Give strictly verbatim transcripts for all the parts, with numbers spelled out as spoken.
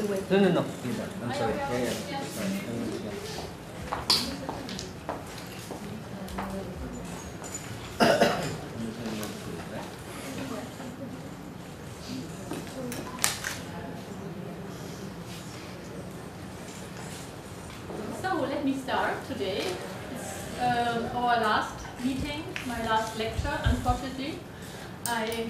still waiting. No, no, no. I'm sorry. Yeah, yeah. Yeah. So let me start today. It's um, our last meeting, my last lecture, unfortunately. I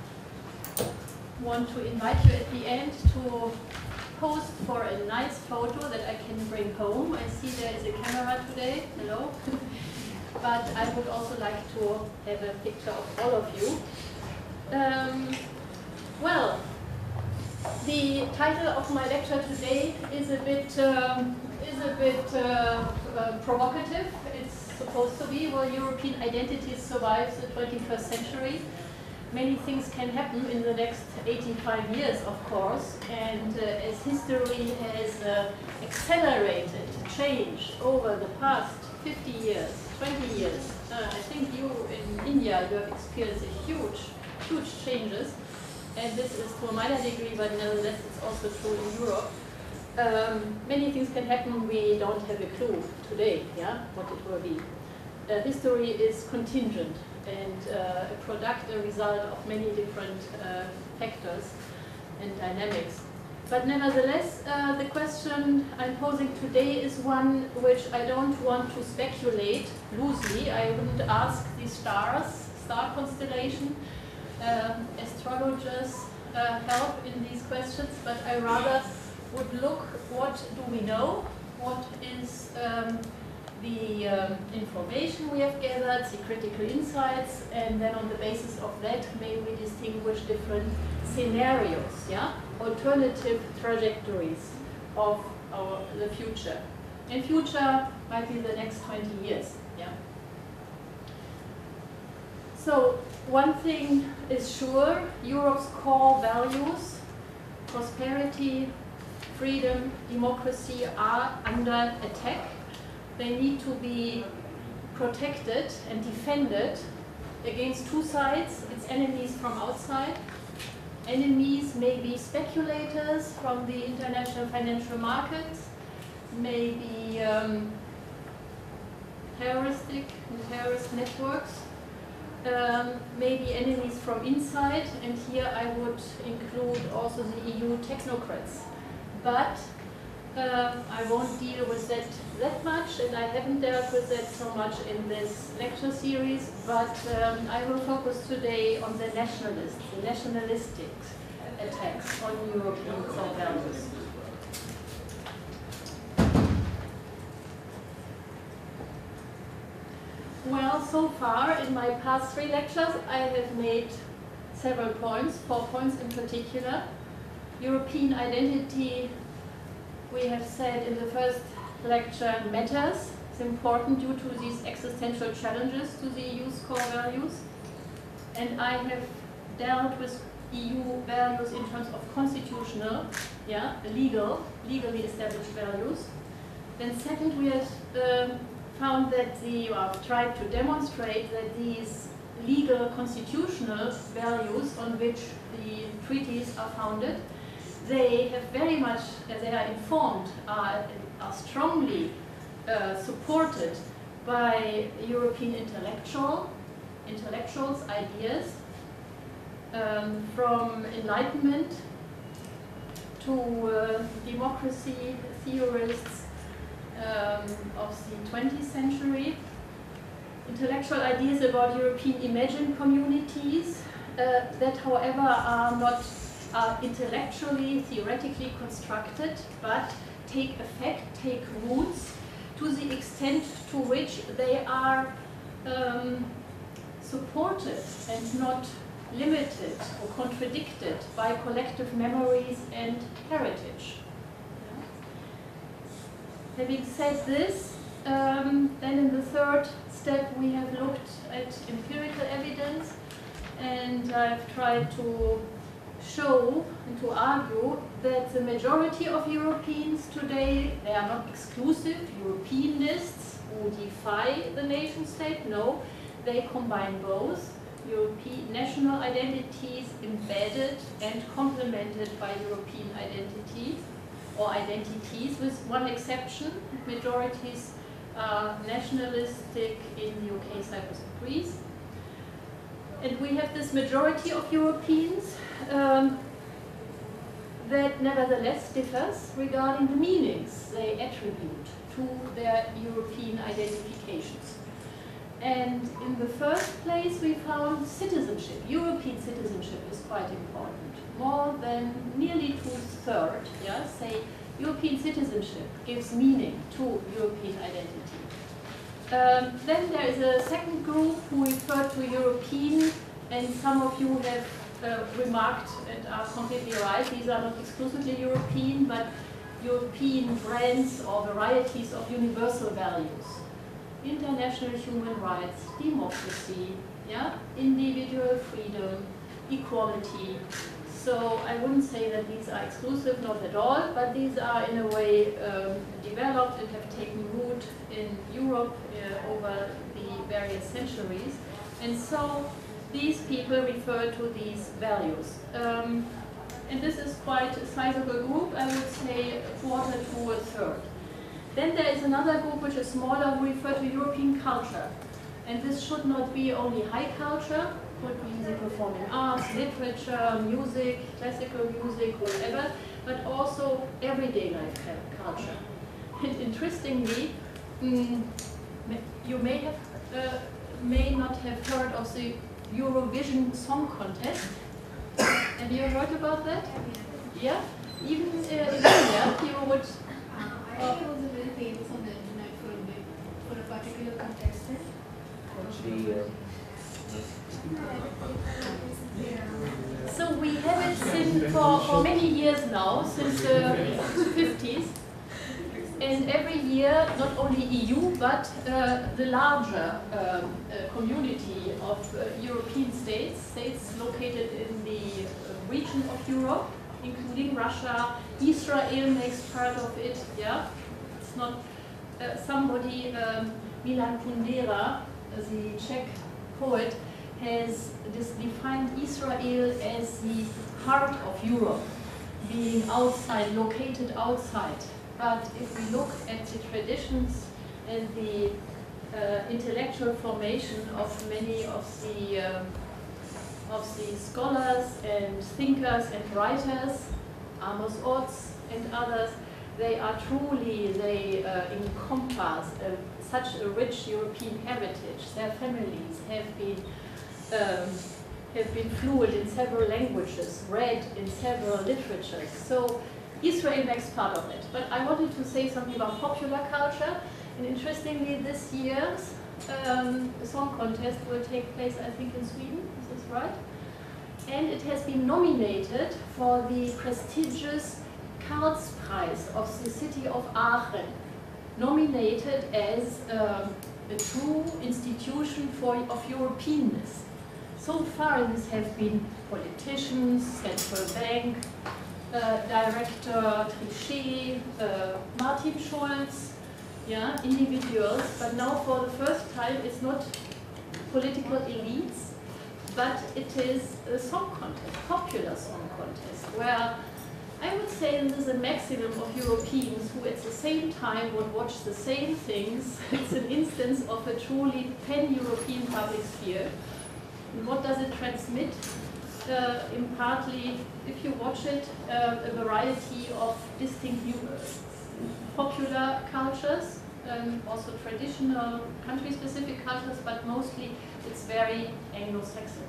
want to invite you at the end to pose for a nice photo that I can bring home. I see there is a camera today, hello. But I would also like to have a picture of all of you. Um, well, the title of my lecture today is a bit, um, is a bit uh, uh, provocative. It's supposed to be, will European identities survive the twenty-first century? Many things can happen in the next eighty-five years, of course, and uh, as history has uh, accelerated change over the past fifty years, twenty years, uh, I think you in India, you have experienced a huge, huge changes, and this is to a minor degree, but nevertheless it's also true in Europe. Um, many things can happen, we don't have a clue today, yeah, what it will be. Uh, history is contingent and uh, a product, a result of many different uh, factors and dynamics. But nevertheless, uh, the question I'm posing today is one which I don't want to speculate loosely. I wouldn't ask the stars, star constellation, uh, astrologers uh, help in these questions, but I rather would look what do we know, what is um, the um, information we have gathered, the critical insights, and then on the basis of that, may we distinguish different scenarios, yeah, alternative trajectories of our the future. And future might be the next twenty years, yeah. So one thing is sure: Europe's core values, prosperity, freedom, democracy, are under attack. They need to be protected and defended against two sides, its enemies from outside. Enemies may be speculators from the international financial markets, may be um, terroristic and terrorist networks, um, may be enemies from inside, and here I would include also the E U technocrats. But Uh, I won't deal with that that much, and I haven't dealt with that so much in this lecture series, but um, I will focus today on the nationalists, the nationalistic attacks on European core values. Well, so far in my past three lectures I have made several points, four points in particular. European identity, we have said in the first lecture, matters. It's important due to these existential challenges to the E U's core values. And I have dealt with E U values in terms of constitutional, yeah, legal, legally established values. Then second, we have um, found that the, or tried to demonstrate that these legal constitutional values on which the treaties are founded, they have very much, as they are informed, are, are strongly uh, supported by European intellectual, intellectuals' ideas, um, from Enlightenment to uh, democracy theorists um, of the twentieth century. Intellectual ideas about European imagined communities uh, that, however, are not are intellectually, theoretically constructed, but take effect, take roots to the extent to which they are um, supported and not limited or contradicted by collective memories and heritage. Yeah. Having said this, um, then in the third step we have looked at empirical evidence, and I've tried to show and to argue that the majority of Europeans today, they are not exclusive Europeanists who defy the nation state. No, they combine both European national identities embedded and complemented by European identities. or identities, with one exception. Majorities are nationalistic in the U K, Cyprus and Greece. And we have this majority of Europeans um, that nevertheless differs regarding the meanings they attribute to their European identifications. And in the first place we found citizenship. European citizenship is quite important. More than nearly two-thirds, yeah, say European citizenship gives meaning to European identity. Um, then there is a second group who refer to European, and some of you have uh, remarked and are completely right, these are not exclusively European, but European brands or varieties of universal values. International human rights, democracy, yeah, individual freedom, equality. So I wouldn't say that these are exclusive, not at all, but these are in a way um, developed and have taken root in Europe uh, over the various centuries. And so these people refer to these values. Um, and this is quite a sizable group, I would say a quarter to a third. Then there is another group which is smaller who refer to European culture. And this should not be only high culture, could be the performing arts, literature, music, classical music, whatever, but also everyday life culture. And interestingly, mm, you may have, uh, may not have heard of the Eurovision Song Contest. Have you heard about that? Yeah? Even uh, in India, you would... Uh, I think it was a very famous on the internet for a, for a particular contestant. The, uh, So we have it since for, for many years now, since the fifties. And every year, not only E U, but uh, the larger um, uh, community of uh, European states, states located in the uh, region of Europe, including Russia. Israel makes part of it, yeah. It's not uh, somebody, um, Milan Kundera, the Czech poet, has this defined Israel as the heart of Europe, being outside, located outside. But if we look at the traditions and the uh, intellectual formation of many of the um, of the scholars and thinkers and writers, Amos Oz and others, they are truly, they uh, encompass uh, such a rich European heritage. Their families have been um, have been fluent in several languages, read in several literatures. So Israel makes part of it. But I wanted to say something about popular culture. And interestingly, this year's um, song contest will take place, I think, in Sweden. Is this right? And it has been nominated for the prestigious Karlspreis of the city of Aachen, nominated as um, a true institution for, of Europeanness. So far, this have been politicians, central bank, uh, director Trichet, uh, Martin Schulz, yeah, individuals. But now, for the first time, it's not political elites, but it is a song contest, popular song contest, where I would say this is a maximum of Europeans who at the same time would watch the same things. It's an instance of a truly pan-European public sphere. And what does it transmit? Uh, in partly, if you watch it, uh, a variety of distinct popular cultures, um, also traditional country-specific cultures, but mostly it's very Anglo-Saxon.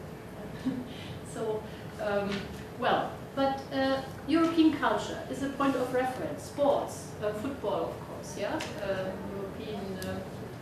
So, um, well, but uh, European culture is a point of reference. Sports, uh, football, of course, yeah. Uh, European uh,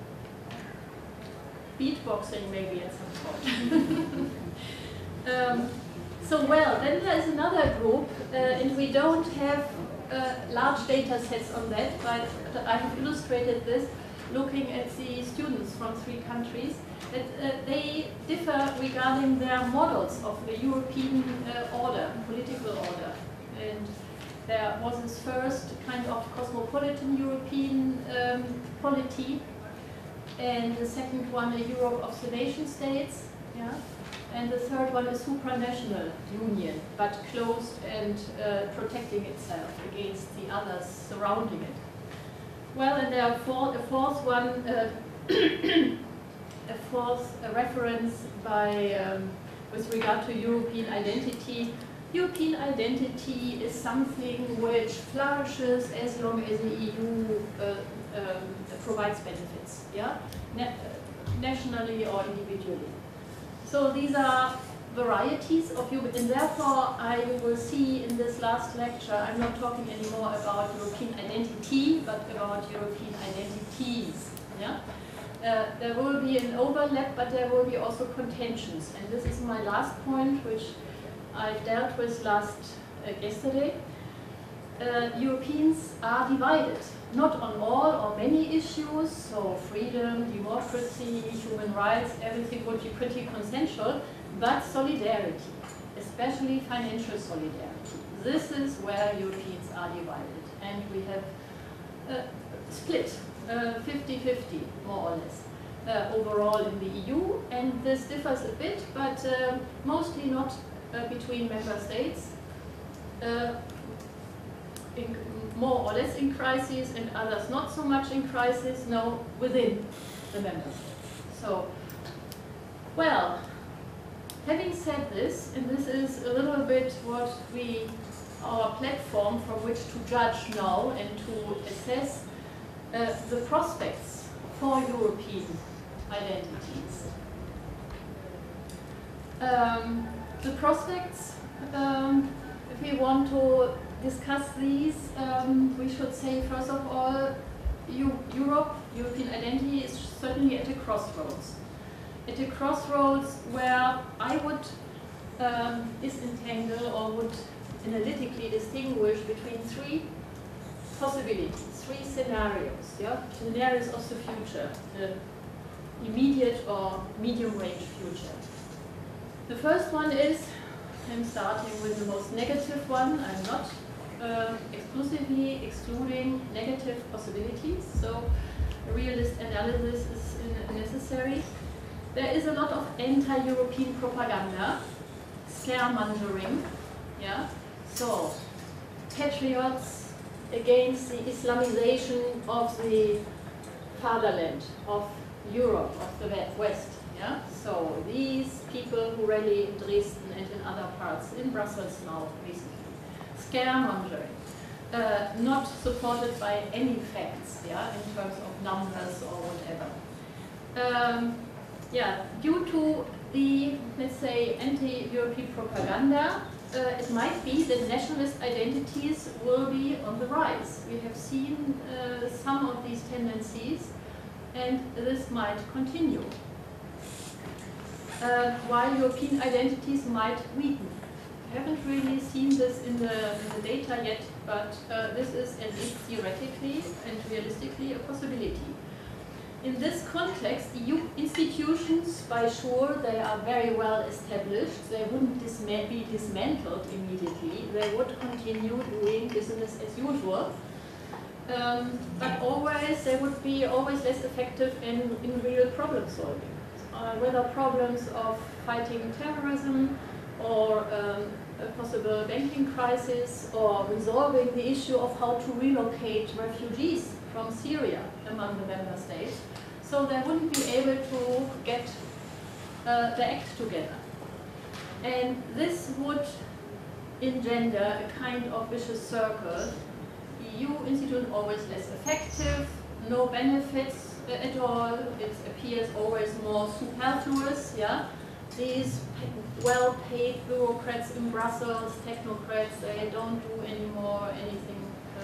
beatboxing, maybe at some point. um, so, well, then there is another group, uh, and we don't have uh, large data sets on that, but I have illustrated this looking at the students from three countries, that uh, they differ regarding their models of the European uh, order, political order. And there was this first kind of cosmopolitan European um, polity, and the second one, a Europe of the nation states. Yeah? And the third one is supranational union, but closed and uh, protecting itself against the others surrounding it. Well, and there are four, a fourth one, uh, a fourth a reference by, um, with regard to European identity. European identity is something which flourishes as long as the E U uh, um, provides benefits, yeah, Na nationally or individually. So these are varieties of you, and therefore I will see in this last lecture, I'm not talking anymore about European identity, but about European identities. Yeah? Uh, there will be an overlap, but there will be also contentions. And this is my last point, which I dealt with last uh, yesterday. Uh, Europeans are divided, not on all or many issues, so freedom, democracy, human rights, everything would be pretty consensual, but solidarity, especially financial solidarity. This is where Europeans are divided, and we have uh, split fifty fifty, uh, more or less, uh, overall in the E U, and this differs a bit, but uh, mostly not uh, between member states. Uh, In, more or less in crisis, and others not so much in crisis, no, within the member states. So, well, having said this, and this is a little bit what we, our platform from which to judge now and to assess uh, the prospects for European identities. Um, the prospects, um, if we want to discuss these, um, we should say first of all, Eu Europe, European identity is certainly at a crossroads. At a crossroads where I would um, disentangle or would analytically distinguish between three possibilities, three scenarios, yeah? Scenarios of the future, the immediate or medium-range future. The first one is, I'm starting with the most negative one, I'm not Uh, exclusively excluding negative possibilities, so a realist analysis is necessary. There is a lot of anti-European propaganda, scaremongering, yeah. So patriots against the Islamization of the fatherland, of Europe, of the West, yeah. So these people who rally in Dresden and in other parts, in Brussels now recently. Scaremongering, uh, not supported by any facts, yeah, in terms of numbers or whatever. Um, yeah, due to the, let's say, anti-European propaganda, uh, it might be that nationalist identities will be on the rise. We have seen uh, some of these tendencies, and this might continue. Uh, while European identities might weaken. I haven't really seen this in the, in the data yet, but uh, this is at least theoretically and realistically a possibility. In this context, E U institutions, by sure, they are very well established. They wouldn't disma be dismantled immediately. They would continue doing business as usual. Um, but always, they would be always less effective in, in real problem solving. Uh, whether problems of fighting terrorism, or um, a possible banking crisis, or resolving the issue of how to relocate refugees from Syria among the member states. So they wouldn't be able to get uh, the act together. And this would engender a kind of vicious circle. E U institution always less effective, no benefits at all, it appears always more superfluous, yeah? These well-paid bureaucrats in Brussels, technocrats, they don't do anymore anything.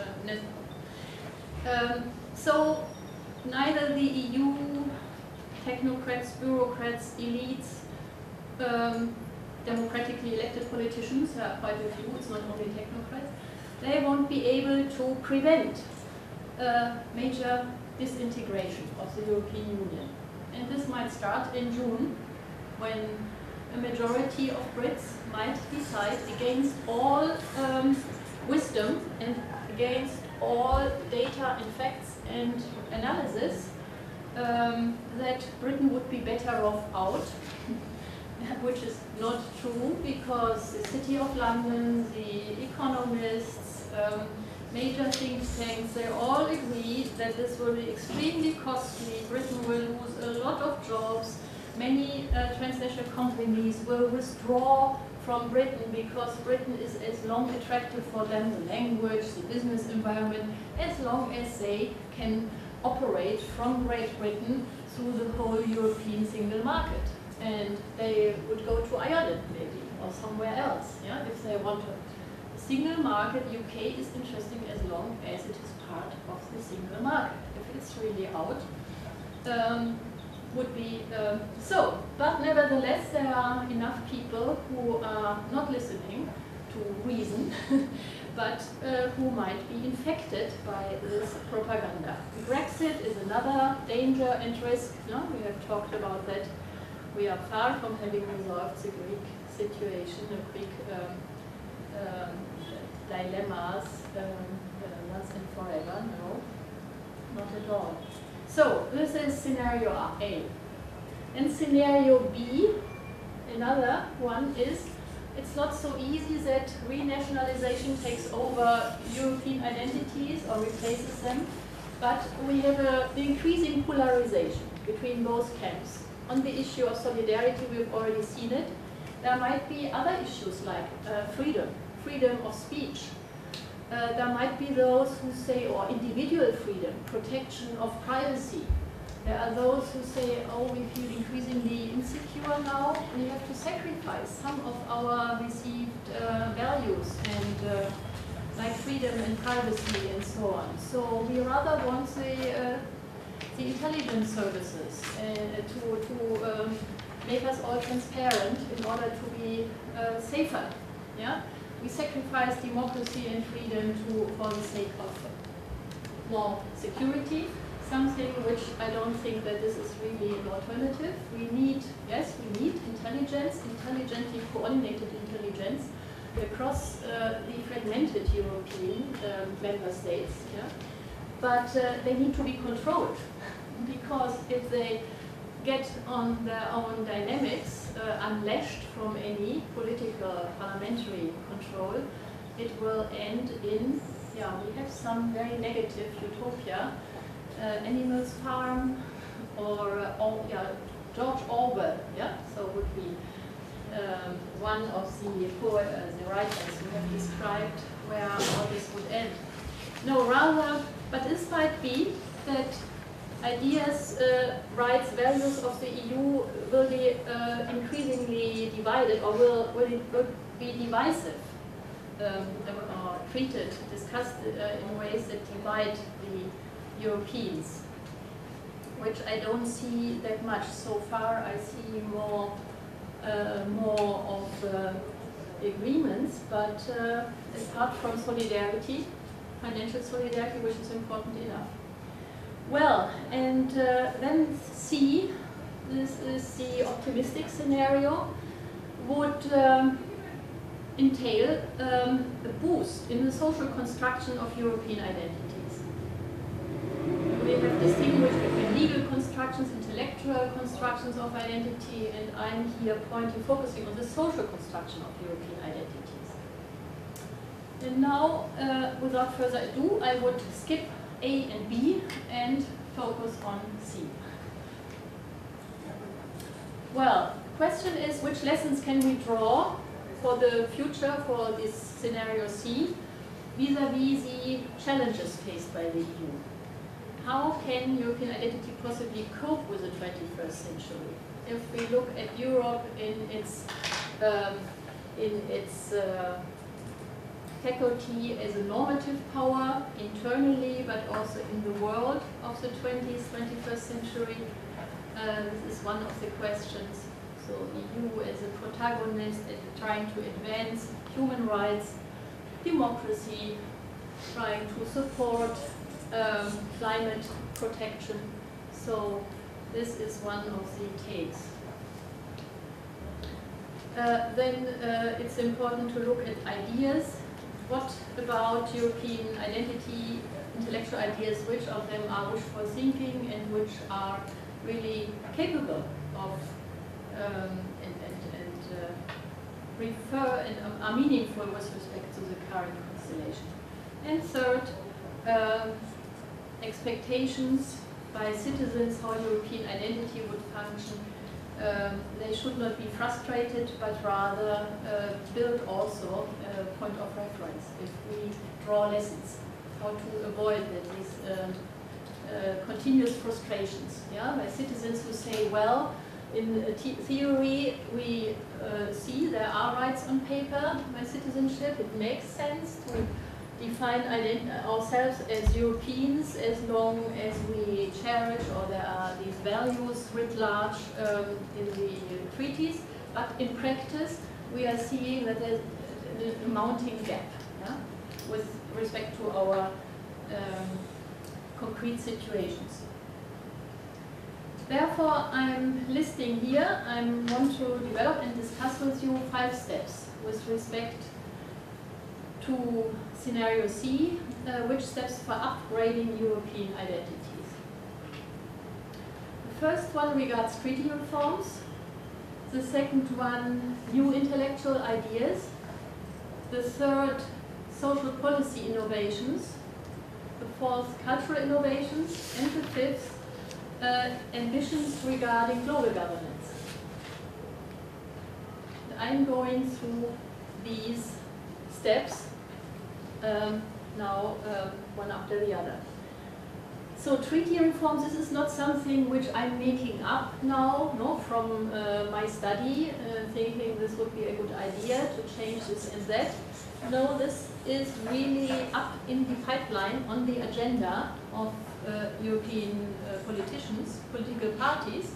Uh, um, so neither the E U technocrats, bureaucrats, elites, um, democratically elected politicians, there are quite a few, it's not only technocrats, they won't be able to prevent uh, major disintegration of the European Union. And this might start in June, when a majority of Brits might decide against all um, wisdom and against all data and facts and analysis um, that Britain would be better off out which is not true, because the City of London, the economists, um, major think tanks, they all agree that this will be extremely costly. Britain will lose a lot of jobs. Many uh, transnational companies will withdraw from Britain because Britain is as long attractive for them, the language, the business environment, as long as they can operate from Great Britain through the whole European single market. And they would go to Ireland maybe, or somewhere else, yeah, if they want to. Single market, U K is interesting as long as it is part of the single market. If it's really out, um, would be um, so. But nevertheless, there are enough people who are not listening to reason, but uh, who might be infected by this propaganda. Brexit is another danger and risk. No? We have talked about that. We are far from having resolved the Greek situation, the Greek um, um, dilemmas um, uh, once and forever. No, not at all. So this is scenario A. And scenario B, another one is, it's not so easy that renationalization takes over European identities or replaces them, but we have an increasing polarization between both camps. On the issue of solidarity, we've already seen it. There might be other issues like uh, freedom, freedom of speech. Uh, there might be those who say, or individual freedom, protection of privacy. There are those who say, oh, we feel increasingly insecure now, we have to sacrifice some of our received uh, values, and uh, like freedom and privacy and so on. So we rather want the, uh, the intelligence services uh, to, to um, make us all transparent in order to be uh, safer. Yeah? We sacrifice democracy and freedom to, for the sake of more security, something which I don't think that this is really an alternative. We need, yes, we need intelligence, intelligently coordinated intelligence across uh, the fragmented European um, member states, yeah? But uh, they need to be controlled, because if they get on their own dynamics, uh, unlashed from any political parliamentary control, it will end in, yeah, we have some very negative utopia, uh, Animals Farm, or, uh, or yeah, George Orwell, yeah, so would be um, one of the, poor, uh, the writers who have described where all this would end. No, rather, but this might be that ideas, uh, rights, values of the E U will be uh, increasingly divided, or will, will, it, will be divisive, um, or treated, discussed uh, in ways that divide the Europeans, which I don't see that much. So far I see more, uh, more of uh, agreements, but uh, apart from solidarity, financial solidarity, which is important enough. Well, and uh, then C, this is the optimistic scenario, would um, entail um, a boost in the social construction of European identities. We have distinguished between legal constructions, intellectual constructions of identity, and I'm here pointing, focusing on the social construction of European identities. And now, uh, without further ado, I would skip A and B and focus on C. Well, the question is, which lessons can we draw for the future for this scenario C vis-a-vis the challenges faced by the E U? How can European identity possibly cope with the twenty-first century? If we look at Europe in its, um, in its uh, faculty as a normative power internally, but also in the world of the twentieth, twenty-first century. Uh, this is one of the questions. So E U as a protagonist at trying to advance human rights, democracy, trying to support um, climate protection. So this is one of the takes. Uh, then uh, it's important to look at ideas. What about European identity, intellectual ideas, which of them are wishful thinking and which are really capable of um, and, and, refer and are meaningful with respect to the current constellation. And third, um, expectations by citizens how European identity would function. Um, they should not be frustrated, but rather uh, build also a point of reference if we draw lessons how to avoid that these uh, uh, continuous frustrations, yeah, by citizens who say, well, in theory we uh, see there are rights on paper by citizenship, it makes sense to define ourselves as Europeans as long as we cherish, or there are these values writ large um, in the treaties, but in practice we are seeing that there's a mounting gap, yeah, with respect to our um, concrete situations. Therefore, I'm listing here, I want to develop and discuss with you five steps with respect to scenario C, uh, which steps for upgrading European identities. The first one regards treaty reforms. The second one, new intellectual ideas. The third, social policy innovations. The fourth, cultural innovations. And the fifth, uh, ambitions regarding global governance. I'm going through these steps Um, now um, one after the other. So treaty reforms, this is not something which I'm making up now, no, from uh, my study, uh, thinking this would be a good idea to change this and that. No, this is really up in the pipeline on the agenda of uh, European uh, politicians, political parties.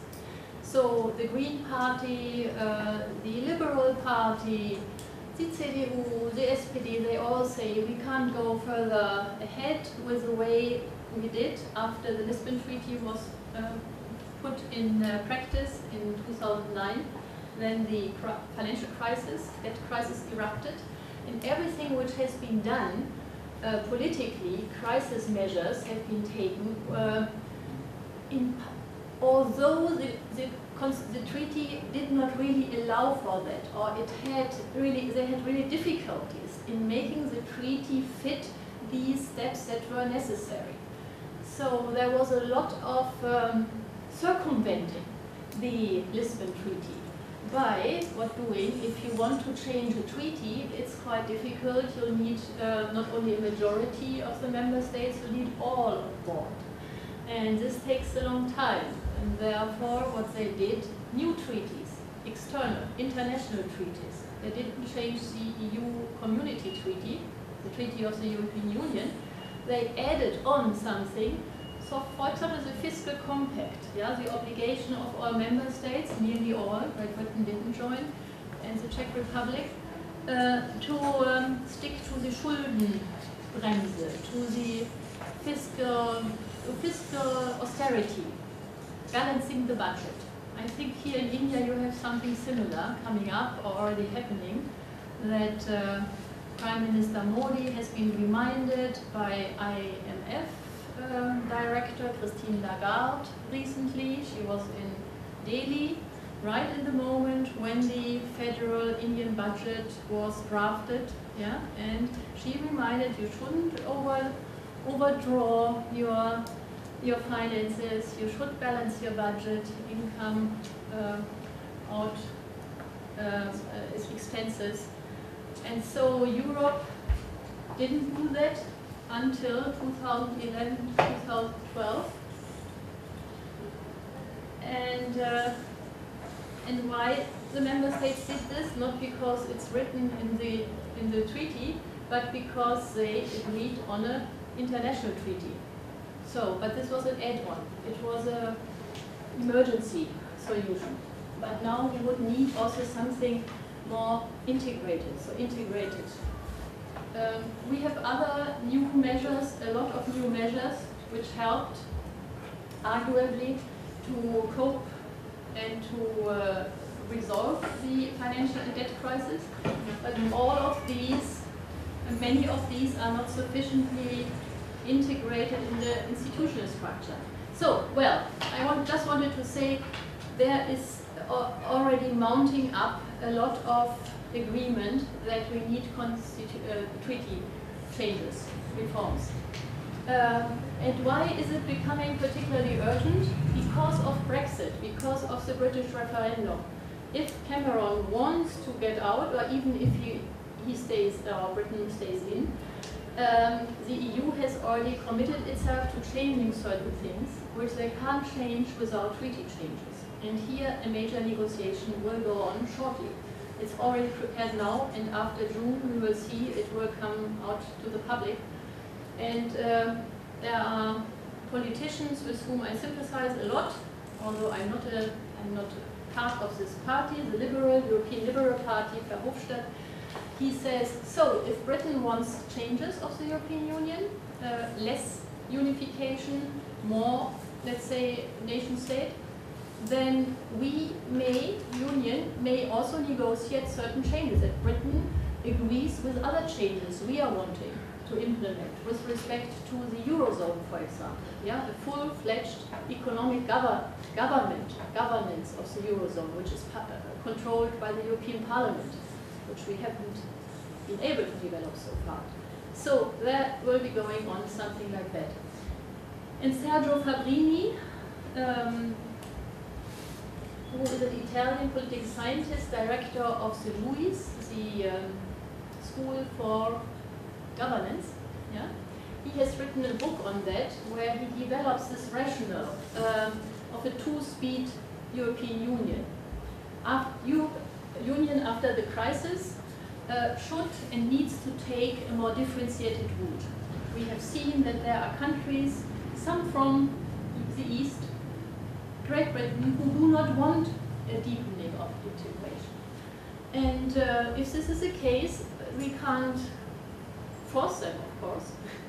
So the Green Party, uh, the Liberal Party, the C D U, the S P D, they all say we can't go further ahead with the way we did after the Lisbon Treaty was uh, put in uh, practice in two thousand nine. Then the financial crisis, debt crisis erupted, and everything which has been done uh, politically, crisis measures have been taken. Uh, in, although the, the the treaty did not really allow for that, or it had really, they had really difficulties in making the treaty fit these steps that were necessary. So there was a lot of um, circumventing the Lisbon Treaty by what doing, if you want to change a treaty, it's quite difficult. You'll need uh, not only a majority of the member states, you need all on board. And this takes a long time. And therefore, what they did, new treaties, external, international treaties. They didn't change the E U Community Treaty, the Treaty of the European Union. They added on something. So, for example, the fiscal compact, yeah, the obligation of all member states, nearly all, Great Britain didn't join, and the Czech Republic, uh, to um, stick to the Schuldenbremse, to the fiscal, to fiscal austerity. Balancing the budget. I think here in India you have something similar coming up or already happening, that uh, Prime Minister Modi has been reminded by I M F uh, Director Christine Lagarde recently. She was in Delhi right in the moment when the federal Indian budget was drafted, yeah, and she reminded you shouldn't over, overdraw your your finances, you should balance your budget, income uh, out uh, uh, expenses. And so Europe didn't do that until two thousand eleven, two thousand twelve. And, uh, and why the member states did this? Not because it's written in the, in the treaty, but because they agreed on an international treaty. So, but this was an add-on. It was an emergency solution. But now we would need also something more integrated, so integrated. Um, we have other new measures, a lot of new measures, which helped, arguably, to cope and to uh, resolve the financial and debt crisis. But all of these, and many of these are not sufficiently integrated in the institutional structure. So, well, I want, just wanted to say there is already mounting up a lot of agreement that we need constitu uh, treaty changes, reforms. Uh, and why is it becoming particularly urgent? Because of Brexit, because of the British referendum. If Cameron wants to get out, or even if he, he stays, or Britain stays in, um, the E U has already committed itself to changing certain things, which they can't change without treaty changes. And here a major negotiation will go on shortly. It's already prepared now, and after June we will see it will come out to the public. And uh, there are politicians with whom I sympathize a lot, although I'm not a, I'm not a part of this party, the Liberal, European Liberal Party, Verhofstadt. He says, so if Britain wants changes of the European Union, uh, less unification, more, let's say, nation state, then we may, Union, may also negotiate certain changes that Britain agrees with other changes we are wanting to implement with respect to the Eurozone, for example. Yeah, a full-fledged economic gover government, governance of the Eurozone, which is uh, controlled by the European Parliament, which we haven't been able to develop so far. So there will be going on something like that. And Sergio Fabrini, um, who is an Italian political scientist, director of the LUIS, the um, School for Governance, yeah? He has written a book on that where he develops this rationale um, of a two-speed European Union. After, Europe, Union after the crisis uh, should and needs to take a more differentiated route. We have seen that there are countries, some from the East, Great Britain, who do not want a deepening of integration. And uh, if this is the case, we can't force them, of course.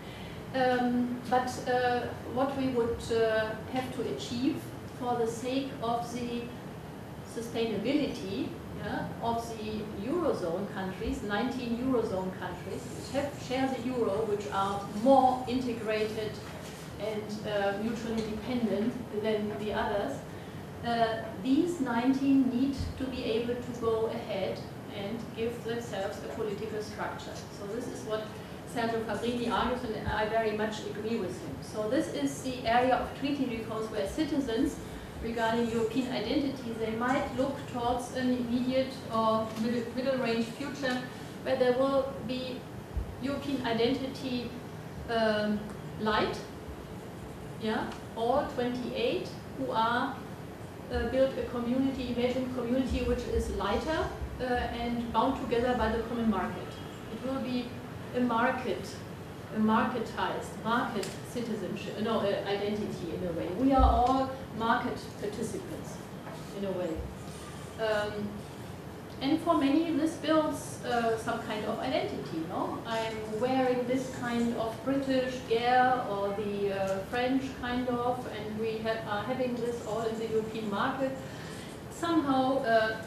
um, but uh, what we would uh, have to achieve for the sake of the sustainability yeah, of the Eurozone countries, nineteen Eurozone countries, which have, share the Euro, which are more integrated and uh, mutually dependent than the others, uh, these nineteen need to be able to go ahead and give themselves a political structure. So this is what Sergio Fabrini argues, and I very much agree with him. So this is the area of treaty reforms where citizens, regarding European identity, they might look towards an immediate or middle-range future where there will be European identity um, light, yeah, all twenty-eight who are uh, build a community, imagine community which is lighter uh, and bound together by the common market. It will be a market, a marketized, market citizenship, no, uh, identity in a way. We are all market participants in a way. Um, and for many, this builds uh, some kind of identity, no? I'm wearing this kind of British gear or the uh, French kind of, and we have, are having this all in the European market. Somehow, uh,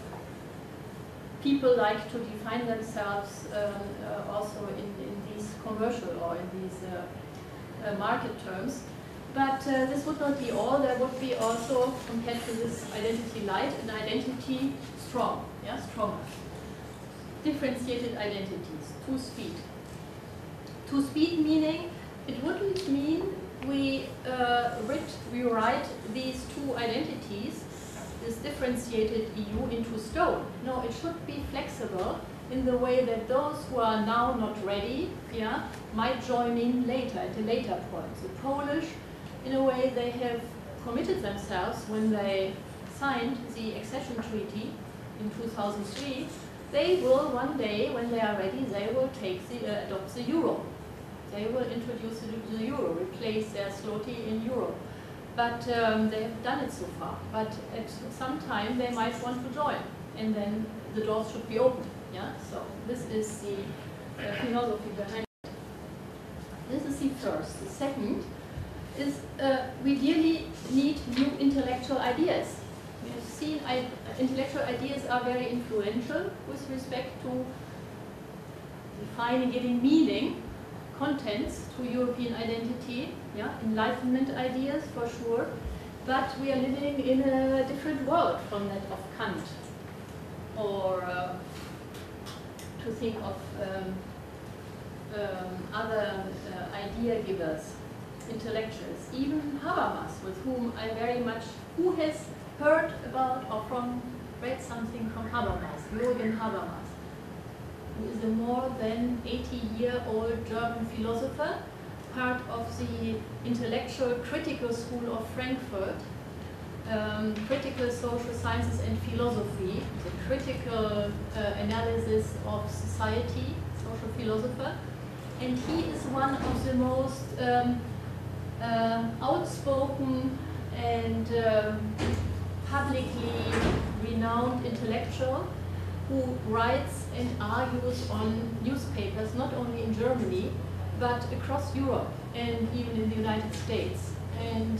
people like to define themselves um, uh, also in, in these commercial or in these uh, uh, market terms. But uh, this would not be all. There would be also, compared to this identity light, an identity strong, yeah, stronger. Differentiated identities, two-speed. Two-speed meaning, it wouldn't mean we uh, rewrite these two identities, this differentiated E U, into stone. No, it should be flexible in the way that those who are now not ready, yeah, might join in later, at a later point. The Polish, in a way, they have committed themselves when they signed the accession treaty in two thousand three. They will one day, when they are ready, they will take the, uh, adopt the euro. They will introduce the, the euro, replace their zloty in euro. But um, they have done it so far. But at some time, they might want to join, and then the doors should be open. Yeah. So this is the uh, philosophy behind it. This is the first. The second is uh, we really need new intellectual ideas. We have seen I, intellectual ideas are very influential with respect to defining, giving meaning, contents to European identity, yeah, Enlightenment ideas for sure. but we are living in a different world from that of Kant, or uh, to think of um, um, other uh, idea givers, intellectuals, even Habermas, with whom I very much, who has heard about or from, read something from Habermas, Jürgen Habermas, who is a more than eighty year old German philosopher, part of the intellectual critical school of Frankfurt, um, critical social sciences and philosophy, the critical uh, analysis of society, social philosopher, and he is one of the most um, uh, outspoken and um, publicly renowned intellectual who writes and argues on newspapers, not only in Germany, but across Europe and even in the United States. And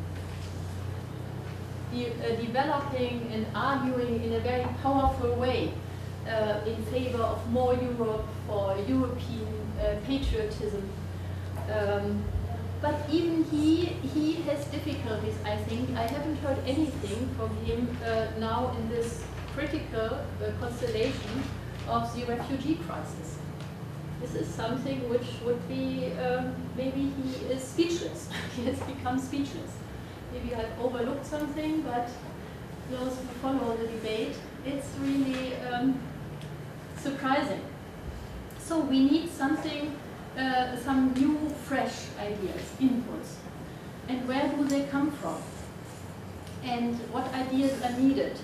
de uh, developing and arguing in a very powerful way uh, in favor of more Europe, for European uh, patriotism. Um, but even he, he has difficulties, I think. I haven't heard anything from him uh, now in this critical uh, constellation of the refugee crisis. This is something which would be, um, maybe he is speechless. He has become speechless. Maybe I've overlooked something, but those who follow the debate, it's really um, surprising. So we need something, uh, some new, fresh ideas, inputs. And where do they come from? And what ideas are needed?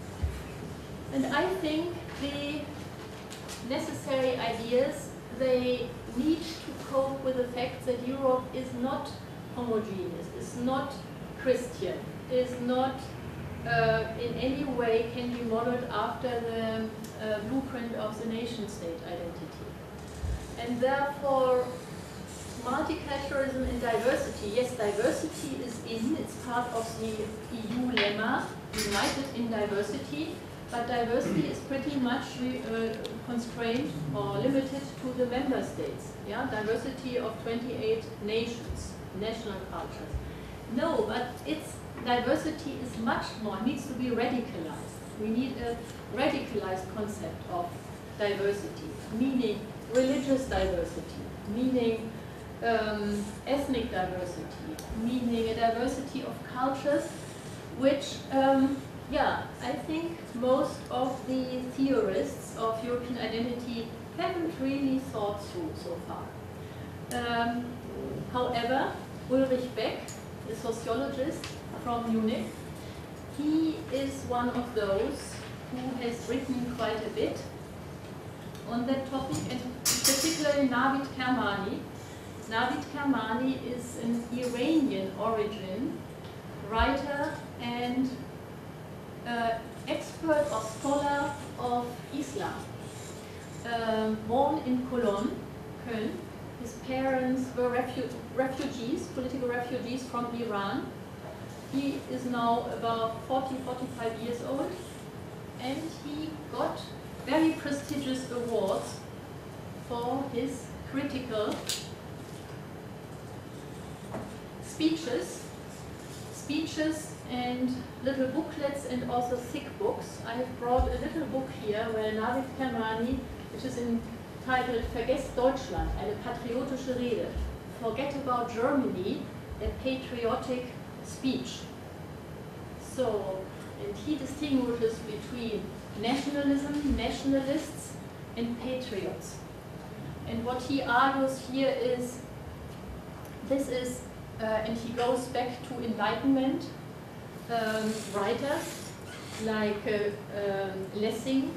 And I think the necessary ideas, they need to cope with the fact that Europe is not homogeneous, is not Christian, is not uh, in any way can be modeled after the uh, blueprint of the nation-state identity. And therefore, multiculturalism and diversity, yes, diversity is in, it's part of the E U lemma, united in diversity, but diversity is pretty much uh, constrained or limited to the member states. Yeah, diversity of twenty-eight nations, national cultures. No, but its diversity is much more, needs to be radicalized. We need a radicalized concept of diversity, meaning religious diversity, meaning um, ethnic diversity, meaning a diversity of cultures, which um, yeah, I think most of the theorists of European identity haven't really thought through so far. Um, however, Ulrich Beck, a sociologist from Munich, he is one of those who has written quite a bit on that topic, and particularly Navid Kermani. Navid Kermani is an Iranian origin writer and Uh, expert or scholar of Islam, um, born in Cologne, Köln. His parents were refu refugees, political refugees from Iran. He is now about forty, forty-five years old, and he got very prestigious awards for his critical speeches, speeches and little booklets and also thick books. I have brought a little book here where Navid Kermani, which is entitled Vergesst Deutschland, eine patriotische Rede. Forget about Germany, a patriotic speech. So, and he distinguishes between nationalism, nationalists, and patriots. And what he argues here is, this is, uh, and he goes back to Enlightenment, Um, writers like uh, um, Lessing,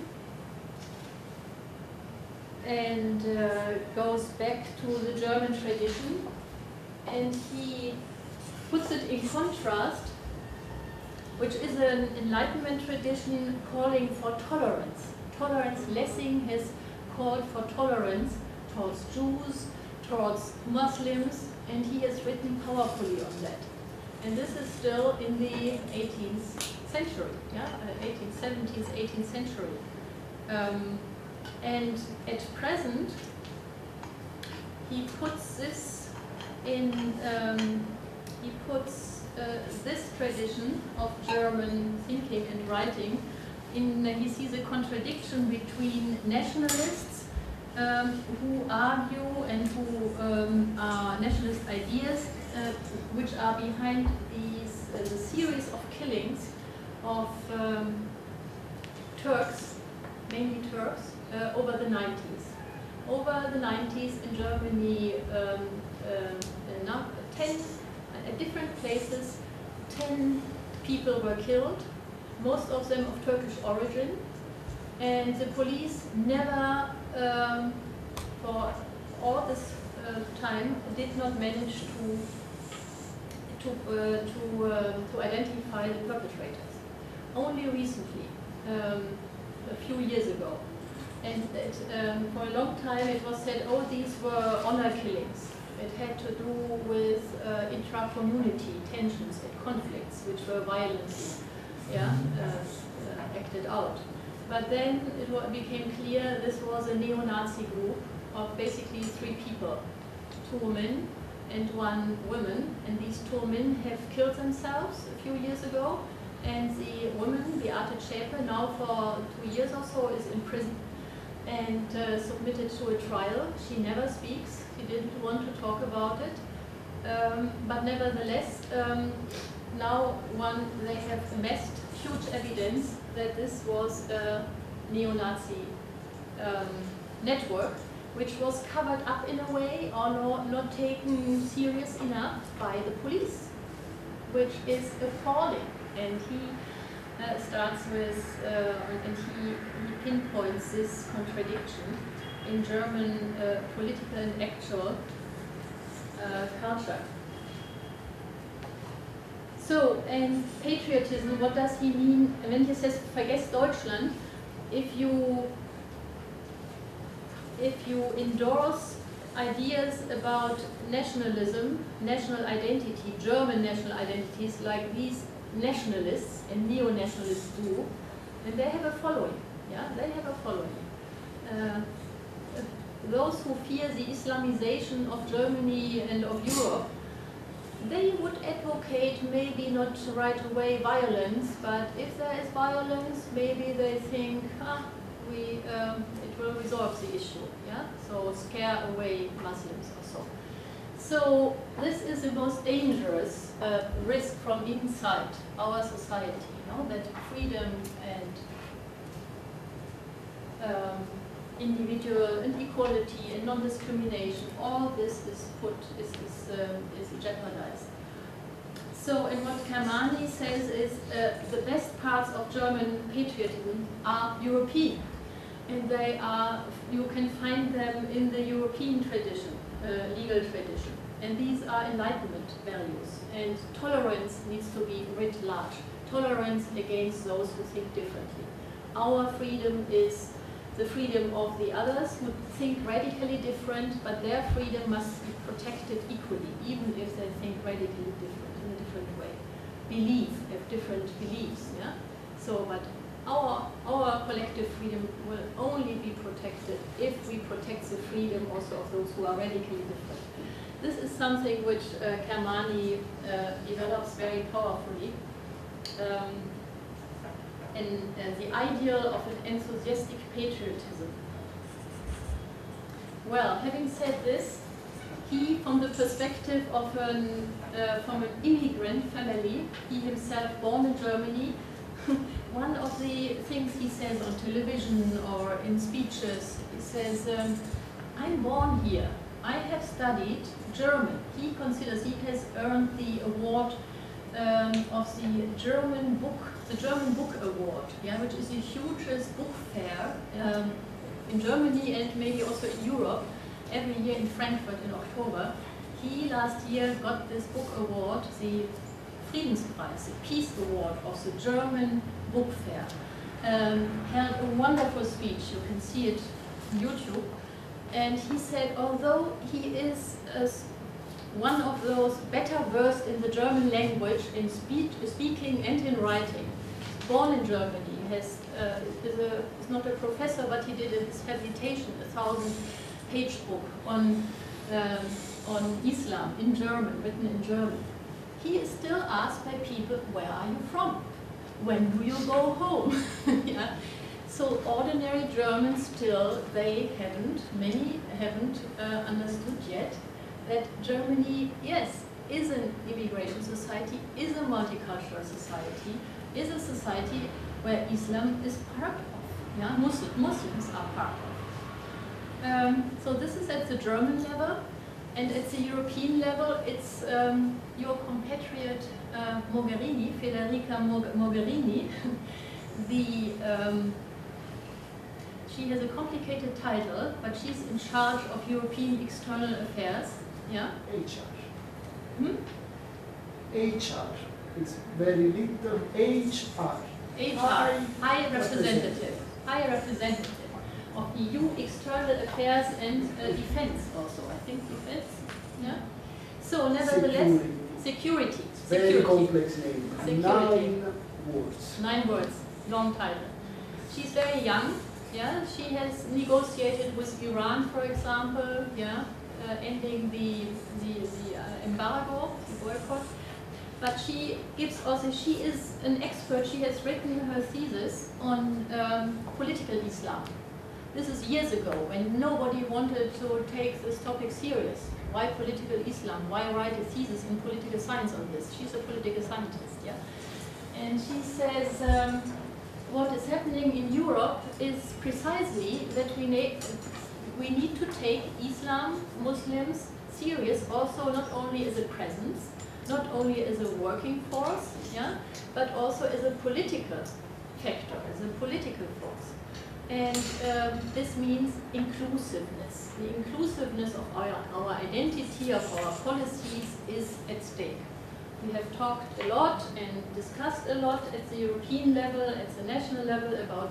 and uh, goes back to the German tradition, and he puts it in contrast, which is an Enlightenment tradition calling for tolerance. Tolerance, Lessing has called for tolerance towards Jews, towards Muslims, and he has written powerfully on that. And this is still in the eighteenth century, yeah, uh, eighteenth, seventeenth, eighteenth century. Um, and at present, he puts this in, um, he puts uh, this tradition of German thinking and writing, in, uh, he sees a contradiction between nationalists um, who argue and who um, are nationalist ideas uh, which are behind these uh, the series of killings of um, Turks, mainly Turks, uh, over the nineties. Over the nineties in Germany, um, uh, now ten, at different places, ten people were killed, most of them of Turkish origin, and the police never, um, for all this uh, time, did not manage to to uh, to uh, to identify the perpetrators. Only recently, um, a few years ago, and it, um, for a long time it was said, oh, these were honor killings. It had to do with uh, intra-community tensions and conflicts, which were violently yeah, uh, uh, acted out. But then it became clear this was a neo-Nazi group of basically three people, two men and one woman, and these two men have killed themselves a few years ago, and the woman, Beate Zschäpe, now for two years or so is in prison and uh, submitted to a trial. She never speaks, she didn't want to talk about it, um, but nevertheless, um, now one, they have amassed huge evidence that this was a neo-Nazi um, network, which was covered up in a way or no, not taken serious enough by the police, which is appalling. And he uh, starts with, uh, and he, he pinpoints this contradiction in German uh, political and actual uh, culture. So, and patriotism, what does he mean when he says, vergesst Deutschland? If you, if you endorse ideas about nationalism, national identity, German national identities, like these nationalists and neo-nationalists do, then they have a following. Yeah, they have a following. Uh, those who fear the Islamization of Germany and of Europe, they would advocate maybe not right away violence, but if there is violence, maybe they think, ah, we, um, it will resolve the issue. Yeah, so scare away Muslims or so. So this is the most dangerous uh, risk from inside our society, you know, that freedom and um, individual and equality and non-discrimination, all this is put, is, is, um, is jeopardized. So, and what Kermani says is uh, the best parts of German patriotism are European, and they are, you can find them in the European tradition. Uh, legal tradition, and these are Enlightenment values, and tolerance needs to be writ large. Tolerance against those who think differently. Our freedom is the freedom of the others who think radically different, but their freedom must be protected equally, even if they think radically different, in a different way. Belief, have different beliefs, yeah? So, but Our, our collective freedom will only be protected if we protect the freedom also of those who are radically different. This is something which uh, Kermani uh, develops very powerfully. Um, and uh, the ideal of an enthusiastic patriotism. Well, having said this, he, from the perspective of an, uh, from an immigrant family, he himself born in Germany, one of the things he says on television or in speeches, he says, um, I'm born here. I have studied German. He considers he has earned the award um, of the German book, the German Book Award, yeah, which is the hugest book fair um, in Germany and maybe also in Europe, every year in Frankfurt in October. He last year got this book award, the Friedenspreis, the Peace Award of the German Book Fair. Um, held a wonderful speech, you can see it on YouTube. And he said, although he is uh, one of those better versed in the German language, in speech, speaking and in writing, born in Germany, has, uh, is, a, is not a professor, but he did his habilitation, a thousand page book on, um, on Islam in German, written in German. he is still asked by people, where are you from? When do you go home? Yeah. So ordinary Germans still, they haven't, many haven't uh, understood yet that Germany, yes, is an immigration society, is a multicultural society, is a society where Islam is part of, yeah, Muslim, Muslims are part of. Um, so this is at the German level, and at the European level, it's um, your compatriot uh, Mogherini, Federica Mogherini, the um, she has a complicated title, but she's in charge of European external affairs. Yeah? H R. Hmm? H R. It's very little H R. H R, High Representative. High Representative of E U External Affairs and uh, Defense also. I think defense. Yeah? So nevertheless, security. security. Very security. complex name. Security. Nine words. Nine words. Long title. She's very young. Yeah, she has negotiated with Iran, for example, yeah, uh, ending the the, the uh, embargo, the boycott. But she gives also, she is an expert. She has written her thesis on um, political Islam. This is years ago when nobody wanted to take this topic serious. Why political Islam? Why write a thesis in political science on this? She's a political scientist, yeah. And she says. Um, What is happening in Europe is precisely that we need, we need to take Islam, Muslims, serious also not only as a presence, not only as a working force, yeah, but also as a political factor, as a political force. And um, this means inclusiveness. The inclusiveness of our, our identity, of our policies is at stake. We have talked a lot and discussed a lot at the European level, at the national level about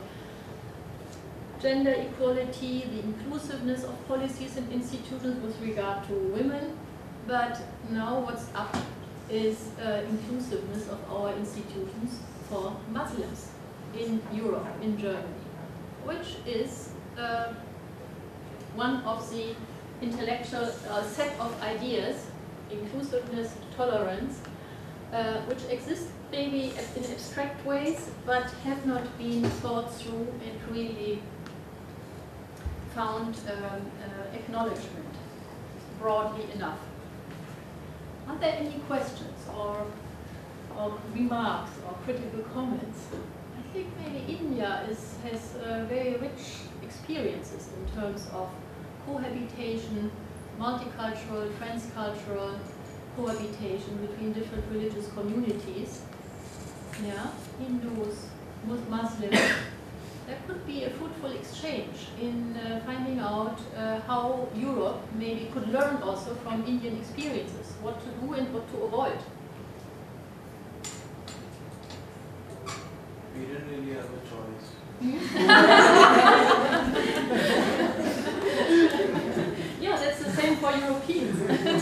gender equality, the inclusiveness of policies and institutions with regard to women. But now what's up is uh, inclusiveness of our institutions for Muslims in Europe, in Germany, which is uh, one of the intellectual uh, set of ideas, inclusiveness, tolerance, Uh, which exist maybe in abstract ways, but have not been thought through and really found um, uh, acknowledgement broadly enough. Are there any questions or, or remarks or critical comments? I think maybe India is, has uh, very rich experiences in terms of cohabitation, multicultural, transcultural, cohabitation between different religious communities, yeah, Hindus, Muslims. There could be a fruitful exchange in uh, finding out uh, how Europe maybe could learn also from Indian experiences, what to do and what to avoid. We didn't really have a choice. Yeah, that's the same for Europeans.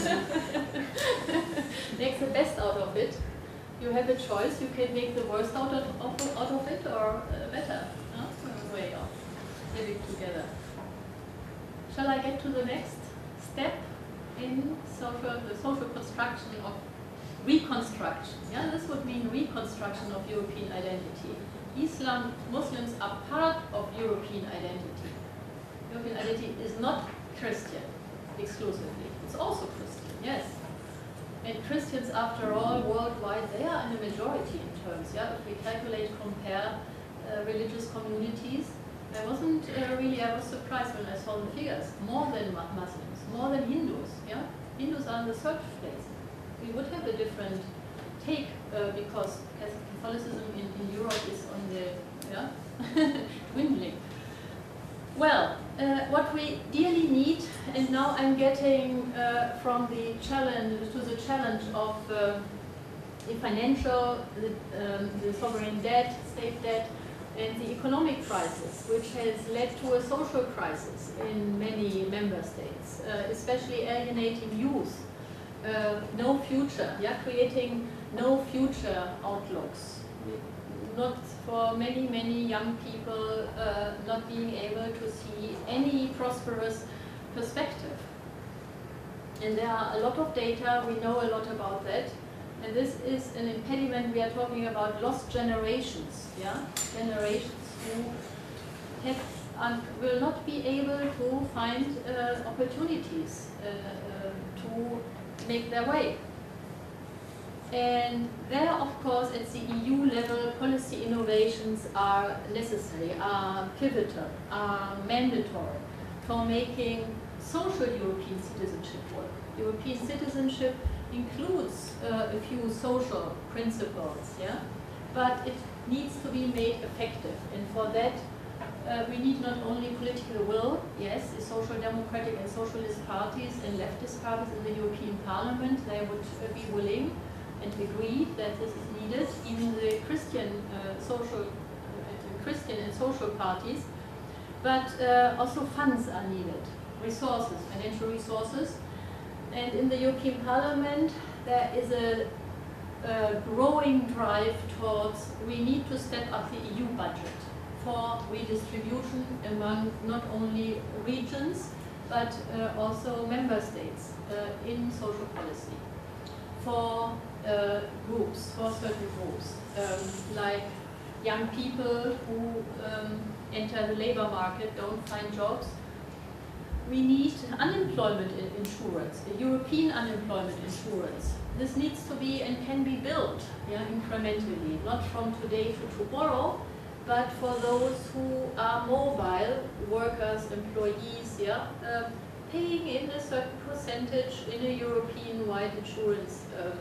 Make the best out of it. You have a choice. You can make the worst out of, of, out of it, or uh, better. No? Way of living together. Shall I get to the next step in social, the social construction of reconstruction? Yeah, this would mean reconstruction of European identity. Islam, Muslims are part of European identity. European identity is not Christian exclusively. It's also Christian, yes. And Christians, after all, worldwide, they are in a majority in terms, yeah. If we calculate, compare uh, religious communities, I wasn't uh, really, I was surprised when I saw the figures. More than Muslims, more than Hindus, yeah. Hindus are in the third place. We would have a different take uh, because Catholicism in, in Europe is on the, yeah, dwindling. Well, uh, what we dearly need, and now I'm getting uh, from the challenge to the challenge of uh, the financial, the, um, the sovereign debt, state debt, and the economic crisis, which has led to a social crisis in many member states, uh, especially alienating youth, uh, no future, yeah, creating no future outlooks. Not for many, many young people uh, not being able to see any prosperous perspective. And there are a lot of data, we know a lot about that. And this is an impediment. We are talking about lost generations, yeah, generations who have um, will not be able to find uh, opportunities uh, uh, to make their way. And there, of course, at the E U level, policy innovations are necessary, are pivotal, are mandatory for making social European citizenship work. European citizenship includes uh, a few social principles, yeah, but it needs to be made effective, and for that uh, we need not only political will. Yes, the social democratic and socialist parties and leftist parties in the European Parliament, they would uh, be willing and agree that this is needed. Even the Christian uh, social, uh, Christian and social parties, but uh, also funds are needed, resources, financial resources. And in the European Parliament, there is a, a growing drive towards we need to step up the E U budget for redistribution among not only regions, but uh, also member states uh, in social policy. For uh, groups, for certain groups, um, like young people who um, enter the labor market, don't find jobs. We need unemployment insurance, a European unemployment insurance. This needs to be and can be built, yeah, incrementally, not from today to tomorrow, but for those who are mobile, workers, employees, yeah, uh, paying in a certain percentage in a European-wide insurance um,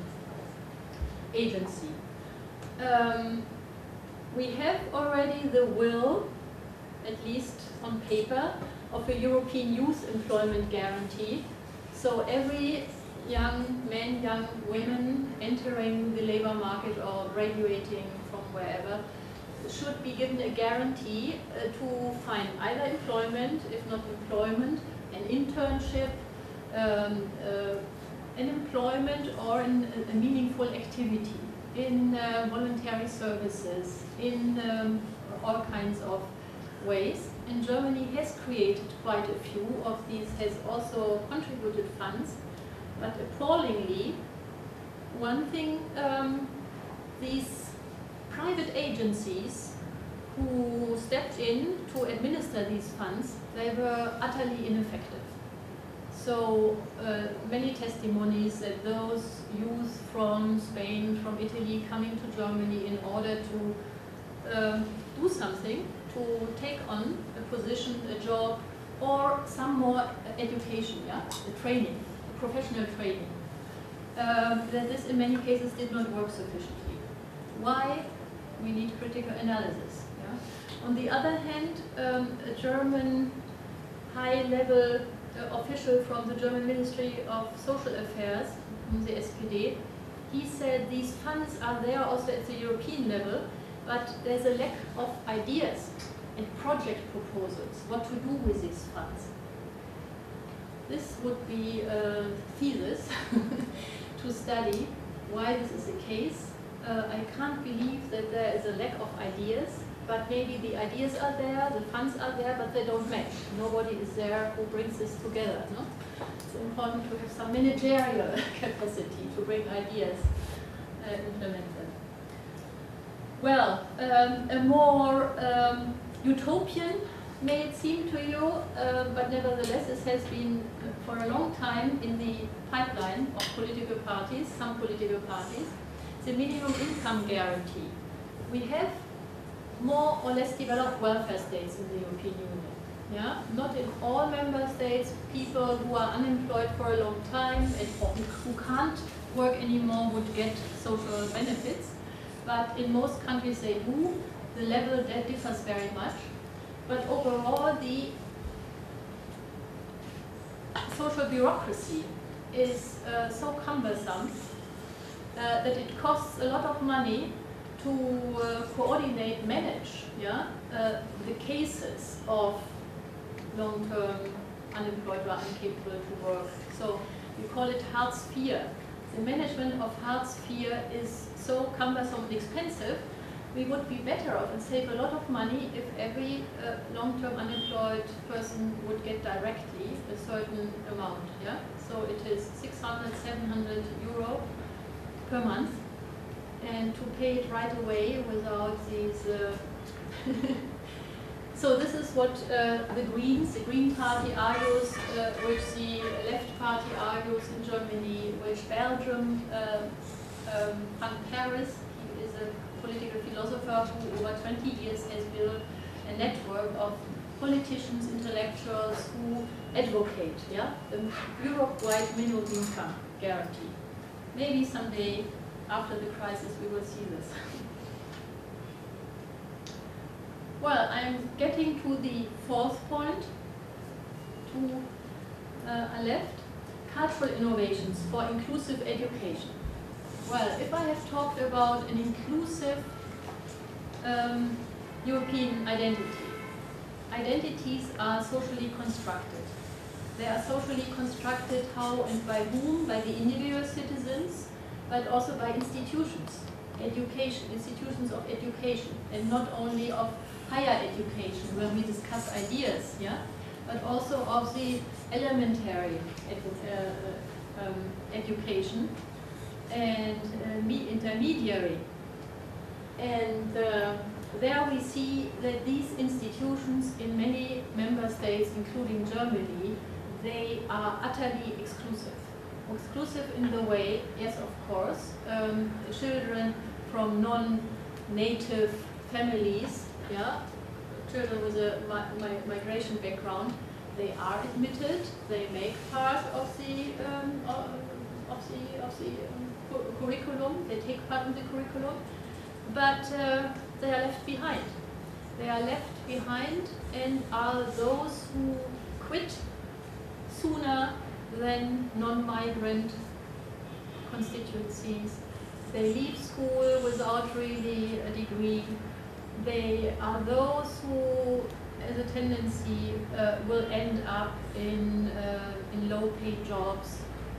agency. Um, we have already the will, at least on paper, of a European youth employment guarantee. So every young man, young women entering the labor market or graduating from wherever should be given a guarantee uh, to find either employment, if not employment, an internship, um, uh, an employment or in a, a meaningful activity, in uh, voluntary services, in um, all kinds of ways. And Germany has created quite a few of these, has also contributed funds, but appallingly, one thing, um, these private agencies who stepped in to administer these funds, they were utterly ineffective. So uh, many testimonies that those youth from Spain, from Italy coming to Germany in order to uh, do something, to take on a position, a job, or some more education, yeah, a training, a professional training. Um, that this in many cases did not work sufficiently. Why? We need critical analysis. Yeah? On the other hand, um, a German high-level uh, official from the German Ministry of Social Affairs, from the S P D, he said these funds are there also at the European level, but there's a lack of ideas and project proposals, what to do with these funds. This would be a thesis to study why this is the case. Uh, I can't believe that there is a lack of ideas, but maybe the ideas are there, the funds are there, but they don't match. Nobody is there who brings this together. No? It's important to have some managerial capacity to bring ideas and uh, implement them. Well, um, a more um, utopian may it seem to you, uh, but nevertheless this has been uh, for a long time in the pipeline of political parties, some political parties, the minimum income guarantee. We have more or less developed welfare states in the European Union. Yeah? Not in all member states, people who are unemployed for a long time and who can't work anymore would get social benefits. But in most countries they do. The level that differs very much. But overall, the social bureaucracy is uh, so cumbersome uh, that it costs a lot of money to uh, coordinate, manage, yeah, uh, the cases of long-term unemployed or incapable to work. So we call it Hartz four. The management of Hartz four is so cumbersome and expensive. We would be better off and save a lot of money if every uh, long-term unemployed person would get directly a certain amount. Yeah, so it is six hundred, seven hundred euro per month, and to pay it right away without these. Uh, so this is what uh, the Greens, the Green Party argues, uh, which the Left Party argues in Germany, which Belgium, uh, um, Frank Paris, he is a political philosopher who over twenty years has built a network of politicians, intellectuals who advocate, yeah, the Europe-wide minimum income guarantee. Maybe someday after the crisis we will see this. Well, I'm getting to the fourth point, to uh, a left, cultural innovations for inclusive education. Well, if I have talked about an inclusive um, European identity, identities are socially constructed. They are socially constructed how and by whom? By the individual citizens, but also by institutions, education, institutions of education, and not only of higher education, where we discuss ideas, yeah, but also of the elementary edu uh, um, education and uh, intermediary. And uh, there we see that these institutions in many member states, including Germany, they are utterly exclusive. Exclusive in the way, yes, of course, um, children from non-native families, yeah, children with a mi mi migration background, they are admitted, they make part of the um, of the of the um, cu curriculum, they take part in the curriculum, but uh, they are left behind. They are left behind and are those who quit sooner than non-migrant constituencies. They leave school without really a degree. They are those who, as a tendency, uh, will end up in, uh, in low-paid jobs.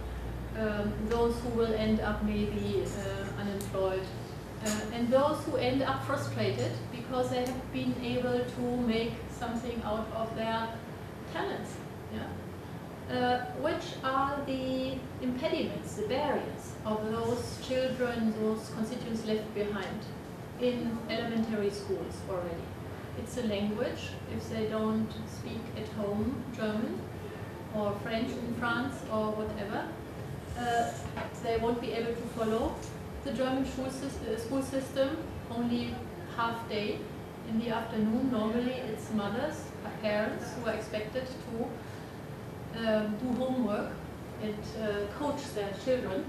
Um, those who will end up maybe uh, unemployed. Uh, and those who end up frustrated because they have been able to make something out of their talents. Yeah? Uh, which are the impediments, the barriers of those children, those constituents left behind in elementary schools already? It's a language. If they don't speak at home German or French in France or whatever, uh, they won't be able to follow the German school system, school system only half day. In the afternoon, normally it's mothers, parents who are expected to Um, do homework and uh, coach their children.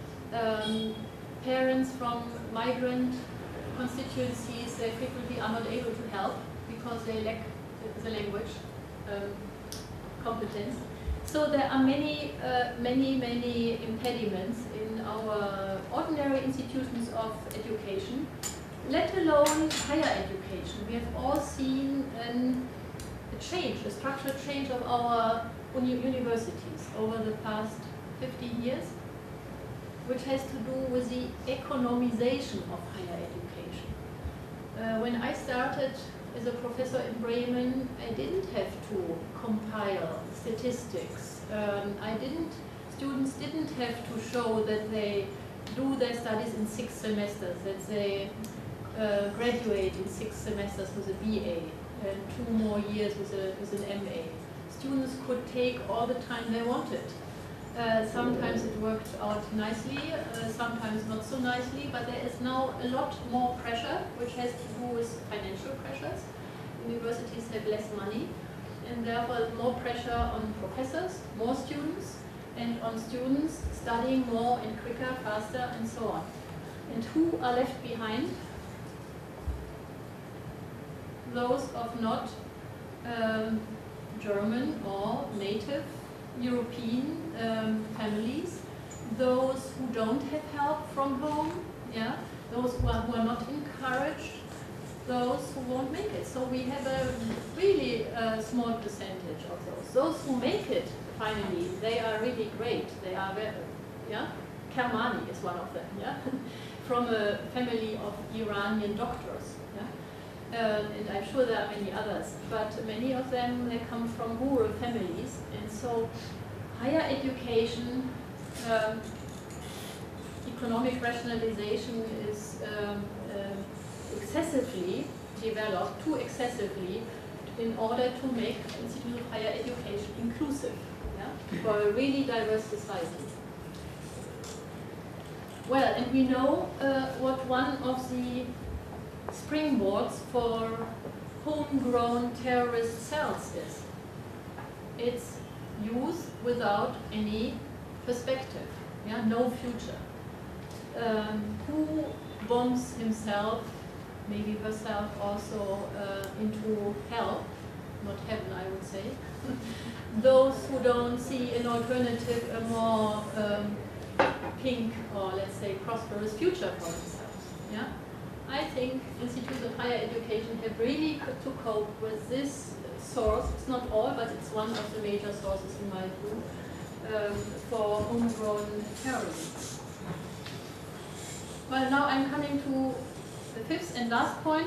Um, parents from migrant constituencies, they frequently are not able to help because they lack the, the language um, competence. So there are many, uh, many, many impediments in our ordinary institutions of education, let alone higher education. We have all seen an, a change, a structural change of our universities over the past fifteen years, which has to do with the economization of higher education. Uh, when I started as a professor in Bremen, I didn't have to compile statistics. Um, I didn't, students didn't have to show that they do their studies in six semesters, that they uh, graduate in six semesters with a B A and two more years with, a, with an M A. Students could take all the time they wanted. Uh, sometimes it worked out nicely, uh, sometimes not so nicely, but there is now a lot more pressure, which has to do with financial pressures. Universities have less money, and therefore more pressure on professors, more students, and on students studying more and quicker, faster, and so on. And who are left behind? Those of not um, German or native European um, families, those who don't have help from home, yeah, those who are, who are not encouraged, those who won't make it. So we have a really uh, small percentage of those. Those who make it, finally, they are really great. They are very, yeah, Kermani is one of them, yeah, from a family of Iranian doctors. Uh, and I'm sure there are many others, but many of them, they come from rural families, and so higher education um, economic rationalization is um, uh, excessively developed, too excessively, in order to make institutes of higher education inclusive, yeah, for a really diverse society. Well, and we know uh, what one of the springboards for homegrown terrorist cells is. It's youth without any perspective, yeah, no future. Um, who bombs himself, maybe herself also, uh, into hell, not heaven I would say. Those who don't see an alternative, a more um, pink or let's say prosperous future for themselves. Yeah? I think institutes of higher education have really to cope with this source. It's not all, but it's one of the major sources in my view um, for homegrown terrorism. Well, now I'm coming to the fifth and last point.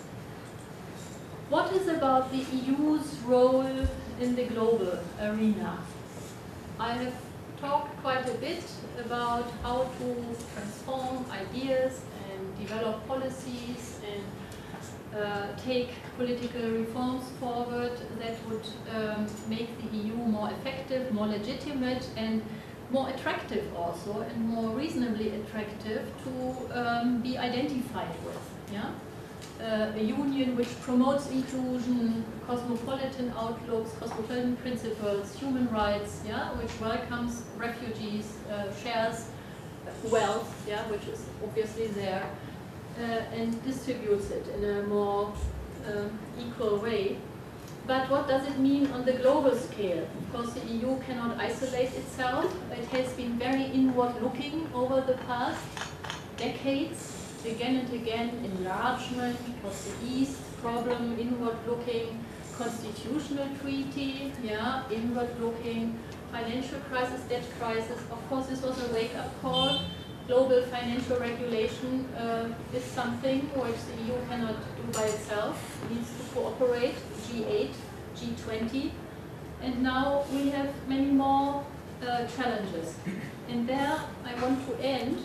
What is about the E U's role in the global arena? I have talked quite a bit about how to transform ideas and develop policies and uh, take political reforms forward that would um, make the E U more effective, more legitimate, and more attractive also, and more reasonably attractive to um, be identified with. Yeah? Uh, a union which promotes inclusion, cosmopolitan outlooks, cosmopolitan principles, human rights, yeah, which welcomes refugees, uh, shares wealth, yeah, which is obviously there, uh, and distributes it in a more uh, equal way. But what does it mean on the global scale? Of course, the E U cannot isolate itself. It has been very inward-looking over the past decades. Again and again, enlargement was the East problem, inward-looking, constitutional treaty, yeah, inward-looking, financial crisis, debt crisis. Of course, this was a wake-up call. Global financial regulation uh, is something which the E U cannot do by itself. It needs to cooperate, G eight, G twenty. And now we have many more uh, challenges. And there I want to end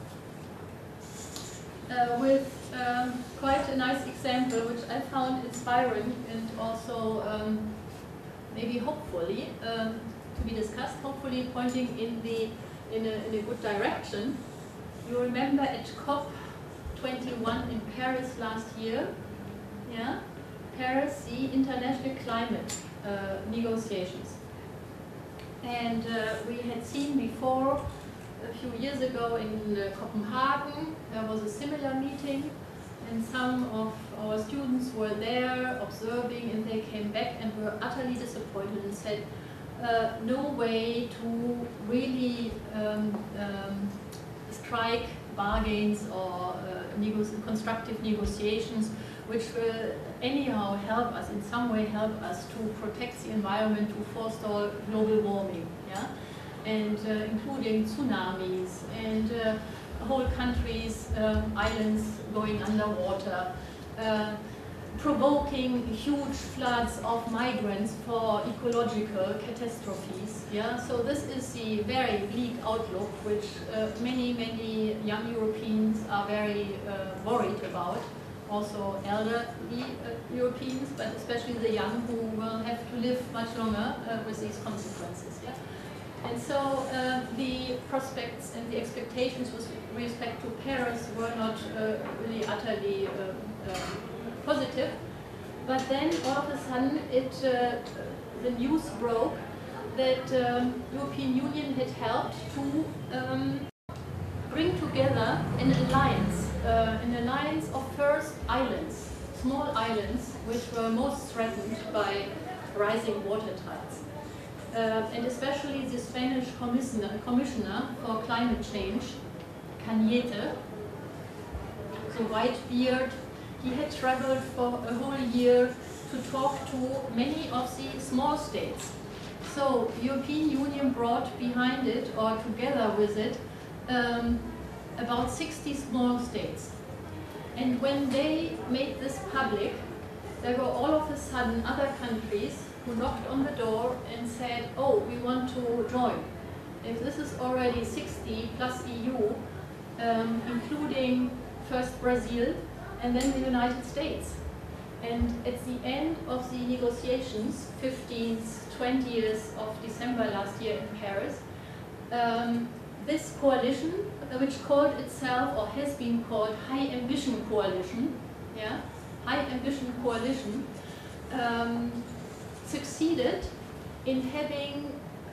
Uh, with um, quite a nice example which I found inspiring and also um, maybe hopefully um, to be discussed, hopefully pointing in the in a, in a good direction. You remember at COP twenty-one in Paris last year, yeah, Paris, the international climate uh, negotiations, and uh, we had seen before. A few years ago in uh, Copenhagen, there was a similar meeting, and some of our students were there observing, and they came back and were utterly disappointed and said, uh, no way to really um, um, strike bargains or uh, nego constructive negotiations which will anyhow help us, in some way help us to protect the environment, to forestall global warming. Yeah? And uh, including tsunamis and uh, whole countries, um, islands going underwater, uh, provoking huge floods of migrants for ecological catastrophes. Yeah, so this is the very bleak outlook which uh, many, many young Europeans are very uh, worried about. Also elderly uh, Europeans, but especially the young who will have to live much longer uh, with these consequences. Yeah? And so uh, the prospects and the expectations with respect to Paris were not uh, really utterly uh, uh, positive. But then all of a sudden it, uh, the news broke that um, European Union had helped to um, bring together an alliance, uh, an alliance of first islands, small islands which were most threatened by rising water tides. Uh, and especially the Spanish commissioner, commissioner for climate change, Cañete, the white beard, he had traveled for a whole year to talk to many of the small states. So European Union brought behind it, or together with it, um, about sixty small states. And when they made this public, there were all of a sudden other countries who knocked on the door and said, oh, we want to join. If this is already sixty plus E U, um, including first Brazil and then the United States. And at the end of the negotiations, fifteenth, twentieth of December last year in Paris, um, this coalition, uh, which called itself, or has been called, High Ambition Coalition, yeah, High Ambition Coalition, um, succeeded in having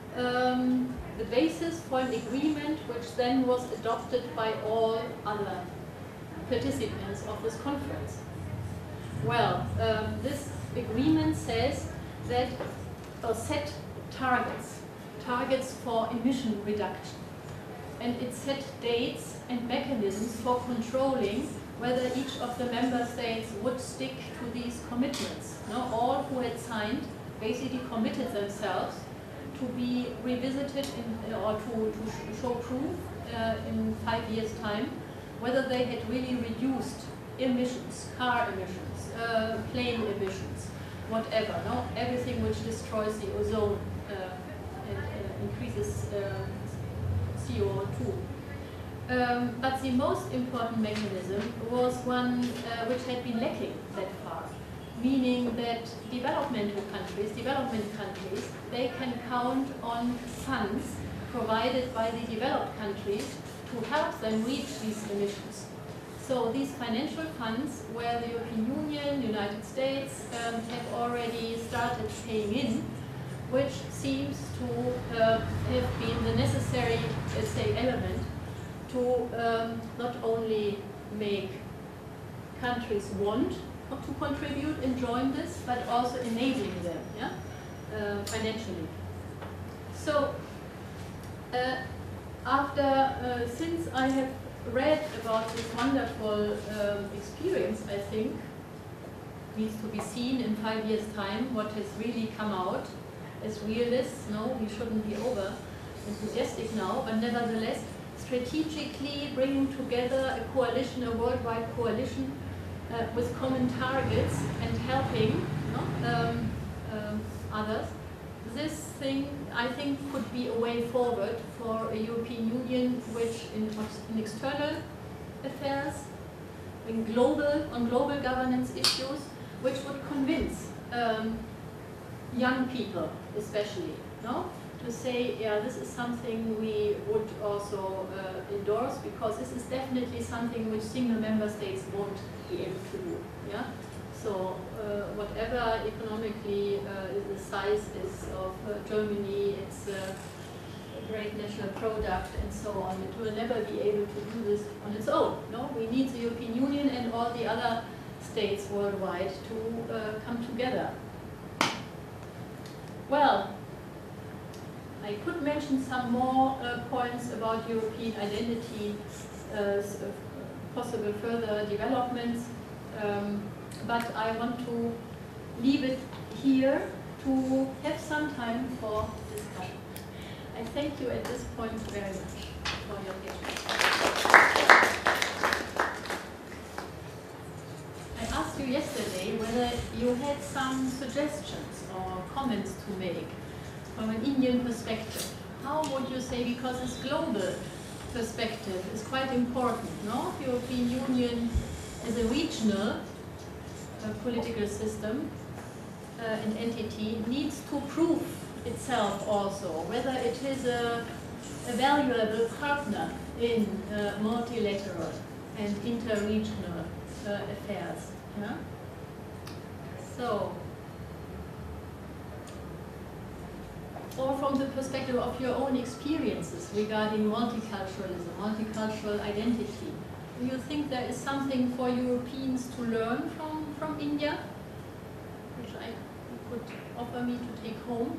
um, the basis for an agreement which then was adopted by all other participants of this conference. Well, um, this agreement says that uh, set targets, targets for emission reduction. And it set dates and mechanisms for controlling whether each of the member states would stick to these commitments. No, all who had signed basically committed themselves to be revisited in, or to, to show proof uh, in five years' time whether they had really reduced emissions, car emissions, uh, plane emissions, whatever, no? Everything which destroys the ozone uh, and uh, increases uh, C O two. Um, but the most important mechanism was one uh, which had been lacking that far, meaning that developmental countries, development countries, they can count on funds provided by the developed countries to help them reach these emissions. So these financial funds, where the European Union, the United States um, have already started paying in, which seems to uh, have been the necessary, let's say, element to um, not only make countries want to contribute and join this, but also enabling them, yeah, uh, financially. So, uh, after, uh, since I have read about this wonderful um, experience, I think needs to be seen in five years' time what has really come out. As realists, no, we shouldn't be over enthusiastic now, but nevertheless, strategically bringing together a coalition, a worldwide coalition uh, with common targets and helping no, um, um, others. This thing, I think, could be a way forward for a European Union which, in, in external affairs, in global, on global governance issues, which would convince um, young people, especially, no, to say, yeah, this is something we would also uh, endorse, because this is definitely something which single member states won't be able to do. Yeah. So uh, whatever economically uh, the size is of uh, Germany, its uh, great national product and so on, it will never be able to do this on its own. No, we need the European Union and all the other states worldwide to uh, come together. Well, I could mention some more uh, points about European identity, uh, possible further developments. Um, But I want to leave it here to have some time for discussion. I thank you at this point very much for your patience. I asked you yesterday whether you had some suggestions or comments to make from an Indian perspective. How would you say, because this global perspective is quite important, no? European Union as a regional a political system, uh, an entity, needs to prove itself also, whether it is a, a valuable partner in uh, multilateral and interregional uh, affairs. Yeah? So, or from the perspective of your own experiences regarding multiculturalism, multicultural identity, do you think there is something for Europeans to learn from, from India, which I could offer me to take home?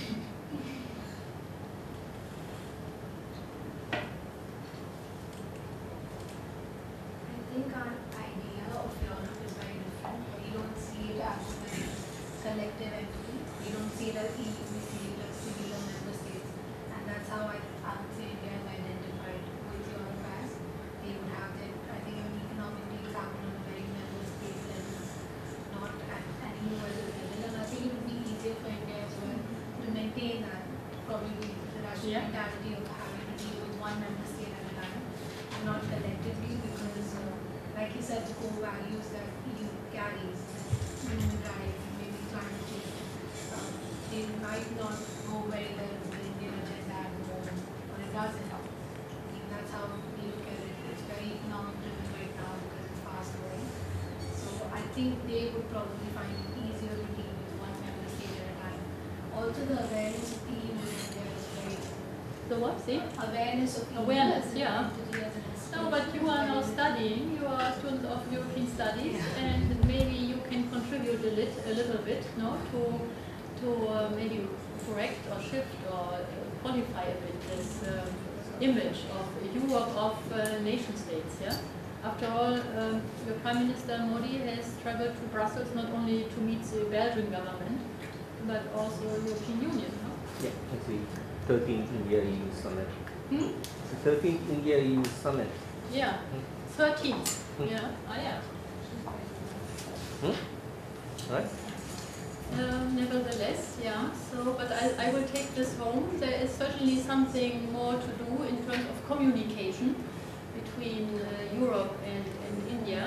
I think our idea of Europe is very different. We don't see it as a collective entity. We don't see it as E U, we see it as singular member states. And that's how I, I would say India is identified with Europe as. They would have their, I think, an economically happen on a very member state level, not at an E U level. And I think it would be easier for India as well to maintain that, probably the Russian Yeah. mentality of having to deal with one member state at a time, and not core values that E U carries, human rights, maybe climate change, um, they might not go very well with the Indian agenda at the moment, or it doesn't. I mean, that's how we look at it. It's very economic driven right now because it's fast growing. So I think they would probably find it easier to deal with one member state at a time. Also, the awareness of E U in India is very The what? See? awareness of E U Awareness, as an yeah. entity, as an No, but you are now studying, you are students of European studies, Yeah. and maybe you can contribute a, lit, a little bit, no, to, to uh, maybe correct or shift or uh, qualify a bit this um, image of Europe of uh, nation states, yeah? After all, um, your Prime Minister Modi has traveled to Brussels not only to meet the Belgian government, but also European Union, no? Yeah, it's the thirteenth India E U summit. Hmm? It's the thirteenth India E U summit. Yeah, thirteenth, Hmm. yeah, ah yeah. Hmm? Right? Um, nevertheless, yeah, so, but I, I will take this home. There is certainly something more to do in terms of communication between uh, Europe and, and India.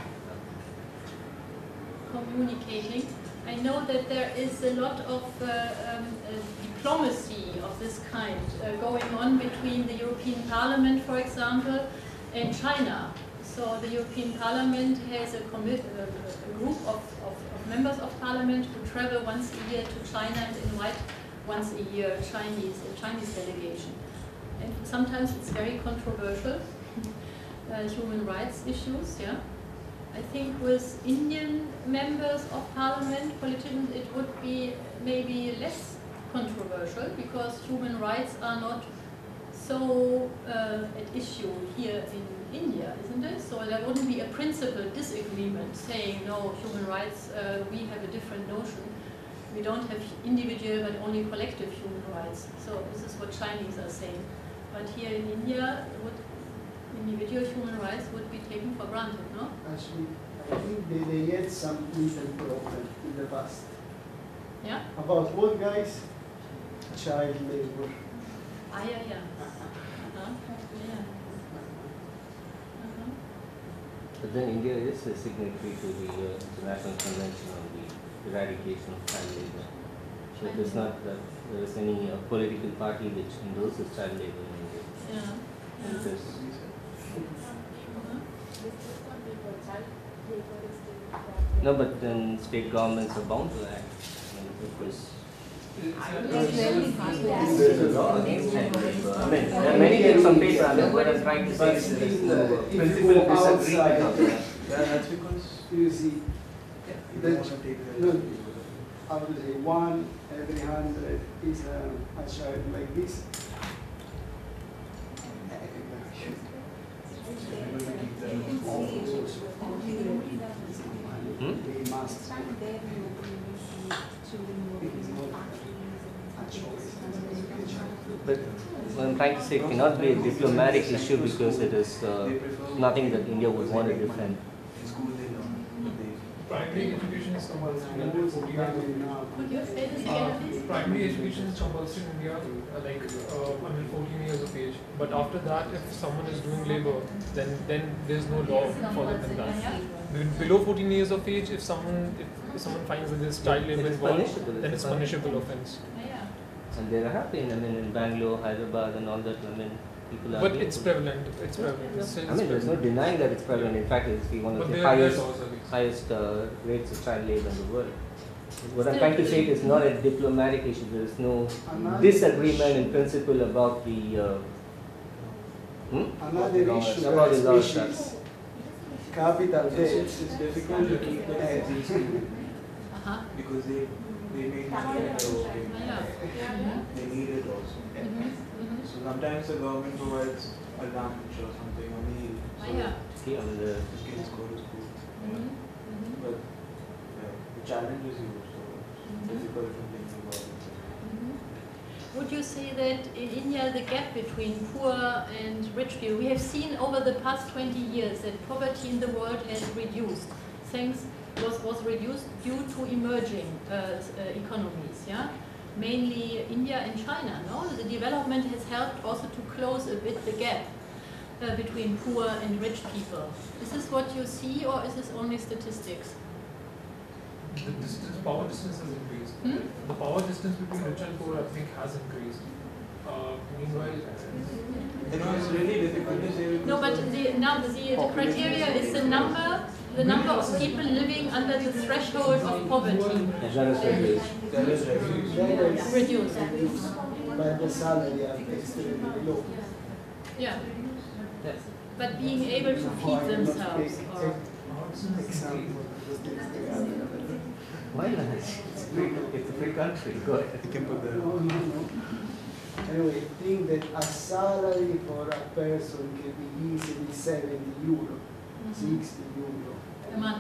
Communicating. I know that there is a lot of uh, um, uh, diplomacy of this kind uh, going on between the European Parliament, for example, and China. So the European Parliament has a, commit, uh, a group of, of, of members of Parliament who travel once a year to China and invite once a year Chinese a Chinese delegation. And sometimes it's very controversial, uh, human rights issues. Yeah, I think with Indian members of Parliament, politicians, it would be maybe less controversial because human rights are not so uh, at issue here in India, isn't it? So there wouldn't be a principled disagreement saying, no, human rights, uh, we have a different notion. We don't have individual but only collective human rights. So this is what Chinese are saying. But here in India, would individual human rights would be taken for granted, no? Actually, I think they, they had some little problem in the past. Yeah? About what, guys? Child labor. Ah, yeah, yeah. Uh-huh. Yeah. Uh-huh. But then India is a signatory to the uh, International Convention on the Eradication of Child Labour. So it is not that there is any uh, political party which endorses child labour in India. Yeah. And it is, Uh-huh. no, but then state governments are bound to act. And it was, there's a law against child labour. I mean, there are many things on paper. I mean, what I'm trying to say is there is no principal disagreement on that. Yeah, that's because You see, you don't want to take the. no, I would say one every hundred is a, a child like this. Hmm? They must. It is not a choice. But what I'm trying to say, it cannot be a diplomatic issue because it is uh, nothing that India would want to defend. In school they learn. They Primary education is compulsory until fourteen years of age. Could you say this Uh, again, please? primary education is compulsory in India, uh, like uh, until fourteen years of age. But after that, if someone is doing labor, then then there's no law for them than that. Be- Below fourteen years of age, if someone if someone finds that there's child labor It's involved, punishable, then it's it's punishable offense. Yeah. And there have been, I mean, in Bangalore, Hyderabad, and all that, I mean, people are. But doing it's it. prevalent. It's prevalent. It's still I mean, there's no prevalent. denying that it's prevalent. In fact, it's the one of But the there are highest, laws against it. highest uh, rates of child labor in the world. What I'm Still- trying to say is not a diplomatic issue. There is no Another disagreement in principle about the. Uh, hmm? Another issue About the law species, capital It's, debt. it's, it's difficult to keep them Eh. existing Uh-huh. because they they make money and they're working. Yeah. They need it also. Mhm. Mhm. So sometimes the government provides a lunch or something on meal. Ah, So yeah. See, on the, the kids go to school. Mhm. Mhm. But yeah, the challenge is huge, so it's difficult to think about it. Mhm. Would you say that in India the gap between poor and rich people, we have seen over the past twenty years that poverty in the world has reduced, thanks was, was reduced due to emerging uh, uh, economies, yeah? Mainly India and China, no? The development has helped also to close a bit the gap. uh, between poor and rich people. Is this what you see, or is this only statistics? The distance, power distance has increased. Hmm? The power distance between rich and poor, I think, has increased. Uh, meanwhile, You know, it's really difficult to say. No, but the, now the, the criteria is the number, the number of people living under the threshold of poverty And that is reduced. There is revenue. There is reduced. reduced, but the salary are extremely low. Yeah, Yes. but being able to feed themselves. Or, Example, because they they are available. Why not? It's a free, it's a free country. Go ahead. You can put the. No, no, no. Anyway, think that a salary for a person can be easily seventy euro, sixty euro. a month.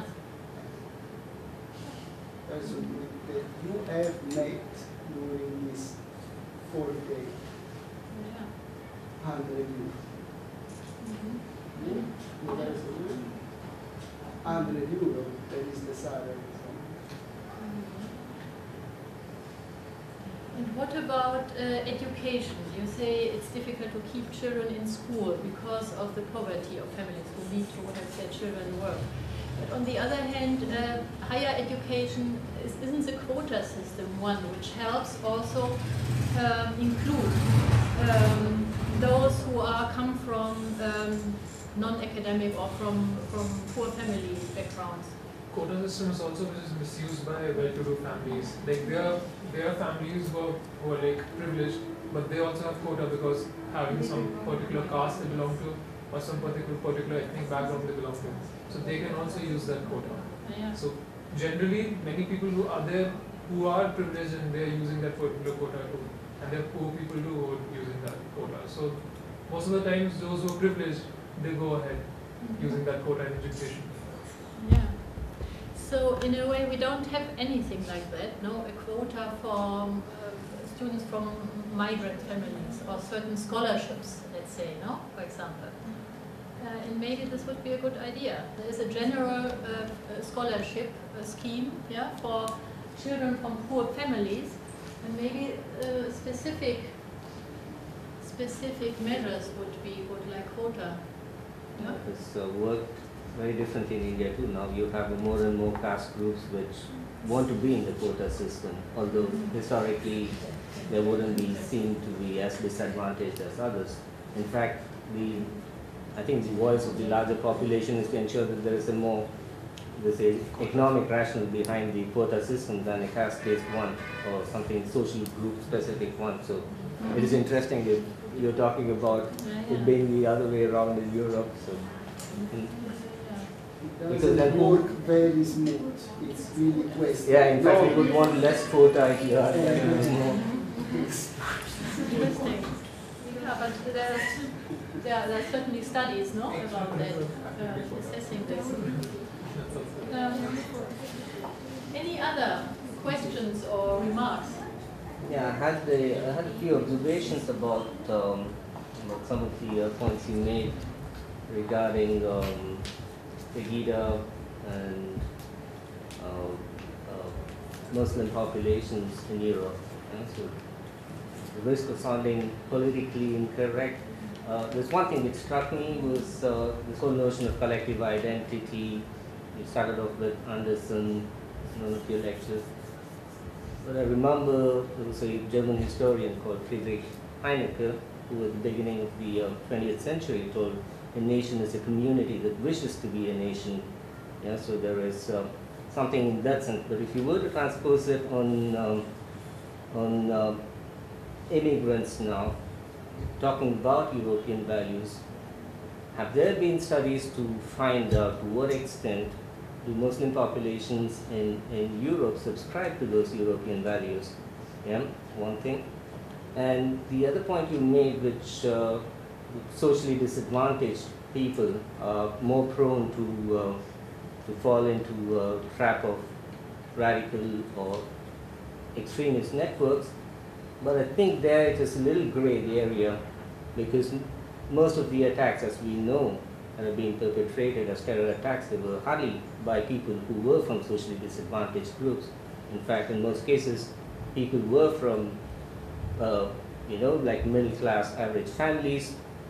Person that you have made during this four days, Yeah. hundred euro. Mhm. You guys agree? Hundred euro, that is the salary. And what about uh, education? You say it's difficult to keep children in school because of the poverty of families who need to have their children work. But on the other hand, uh, higher education is, isn't the quota system one which helps also um, include um, those who are come from um, non-academic or from, from poor family backgrounds? quota system is also which is misused by well-to-do families. Like there are there are families who are, who are like privileged, but they also have quota because having some particular caste they belong to or some particular particular ethnic background they belong to. So they can also use that quota. Yeah. So generally, many people who are there who are privileged and they are using that particular quota too, and there are poor people too who are using that quota. So most of the times, those who are privileged they go ahead Mm-hmm. using that quota in education. Yeah. So in a way, we don't have anything like that, no? A quota for um, uh, students from migrant families or certain scholarships, let's say, no? For example. Uh, and maybe this would be a good idea. There is a general uh, uh, scholarship uh, scheme, yeah, for children from poor families, and maybe uh, specific specific measures would be good, like quota. Yeah? It's uh, worked very different in India too. Now you have more and more caste groups which want to be in the quota system, although historically they wouldn't be seen to be as disadvantaged as others. In fact, the I think the voice of the larger population is to ensure that there is a more there's a economic rationale behind the quota system than a caste-based one or something social group specific one. So it is interesting that you're talking about Yeah, it yeah. being the other way around in Europe. So in- It Because that doesn't would- work very smooth. It's really twisted. yeah, in fact, we No. would want less quota here. Yeah. and more. Interesting. Yeah, but there are, there are, there are certainly studies, no, about that, uh, assessing this. Um, any other questions or remarks? Yeah, I had, the, I had a few observations about, um, about some of the uh, points you made regarding um, the Gita and uh, uh, Muslim populations in Europe. And so the risk of sounding politically incorrect. Uh, there's one thing which struck me was uh, this whole notion of collective identity. You started off with Anderson in one of your lectures. But I remember there was a German historian called Friedrich Heinecke, who at the beginning of the uh, twentieth century told a nation is a community that wishes to be a nation. Yeah, so there is uh, something in that sense. But if you were to transpose it on um, on uh, immigrants now, talking about European values, have there been studies to find out to what extent do Muslim populations in, in Europe subscribe to those European values? Yeah, one thing. And the other point you made, which uh, socially disadvantaged people are more prone to, uh, to fall into a trap of radical or extremist networks. But I think there it is a little gray area, because most of the attacks, as we know, that are being perpetrated as terror attacks, they were hardly by people who were from socially disadvantaged groups. In fact, in most cases, people were from, uh, you know, like middle-class average families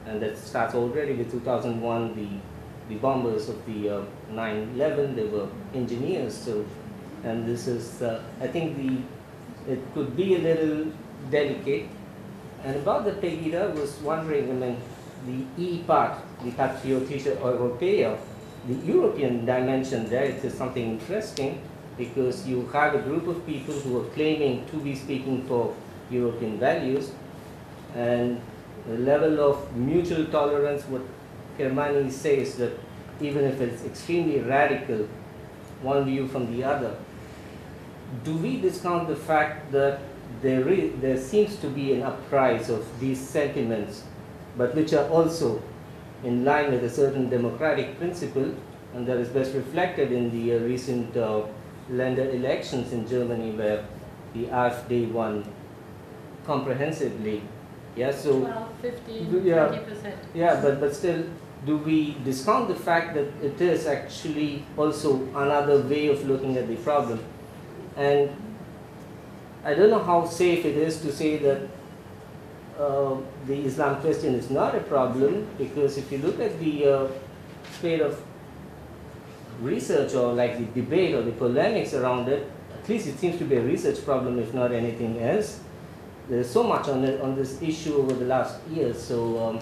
and that starts already with two thousand one, the, the bombers of the uh, nine eleven, they were engineers, so, and this is, uh, I think the, it could be a little delicate. And about the Pegida, I was wondering, I mean, the E part, the Patriotische Europäer, the European dimension there, it is something interesting, because you have a group of people who are claiming to be speaking for European values, and the level of mutual tolerance, what Kermani says, that even if it's extremely radical, one view from the other, do we discount the fact that there, is, there seems to be an uprise of these sentiments, but which are also in line with a certain democratic principle, and that is best reflected in the uh, recent uh, Länder elections in Germany, where the AfD won comprehensively. Yeah, so twelve, fifteen, yeah, twenty percent. Yeah, but, but still, do we discount the fact that it is actually also another way of looking at the problem? And I don't know how safe it is to say that uh, the Islam question is not a problem, because if you look at the uh, state of research, or like the debate or the polemics around it, at least it seems to be a research problem, if not anything else. There's so much on, it, on this issue over the last years, so um,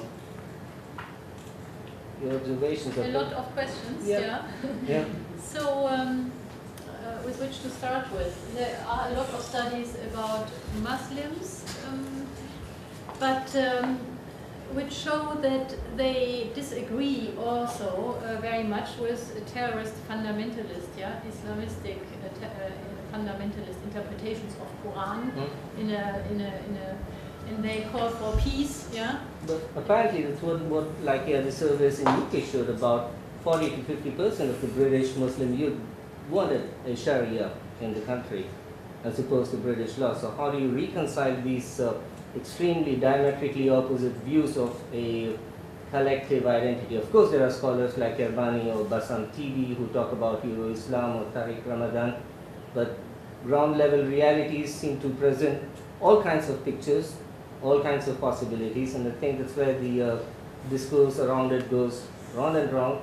your observations A are lot of questions, Yeah. yeah. yeah. So, um, uh, with which to start with? There are a lot of studies about Muslims, um, but um, which show that they disagree also uh, very much with terrorist fundamentalist, yeah, Islamistic uh, te uh, fundamentalist interpretations of Quran Mm. in a in a in a and they call for peace, yeah. But apparently that's what, what like yeah, the surveys in U K showed, about forty to fifty percent of the British Muslim youth wanted a Sharia in the country as opposed to British law. So how do you reconcile these uh, extremely diametrically opposite views of a collective identity? Of course, there are scholars like Erbani or Bassam Tibi who talk about Euro Islam or Tariq Ramadan, but ground level realities seem to present all kinds of pictures, all kinds of possibilities, and I think that's where the uh, discourse around it goes round and round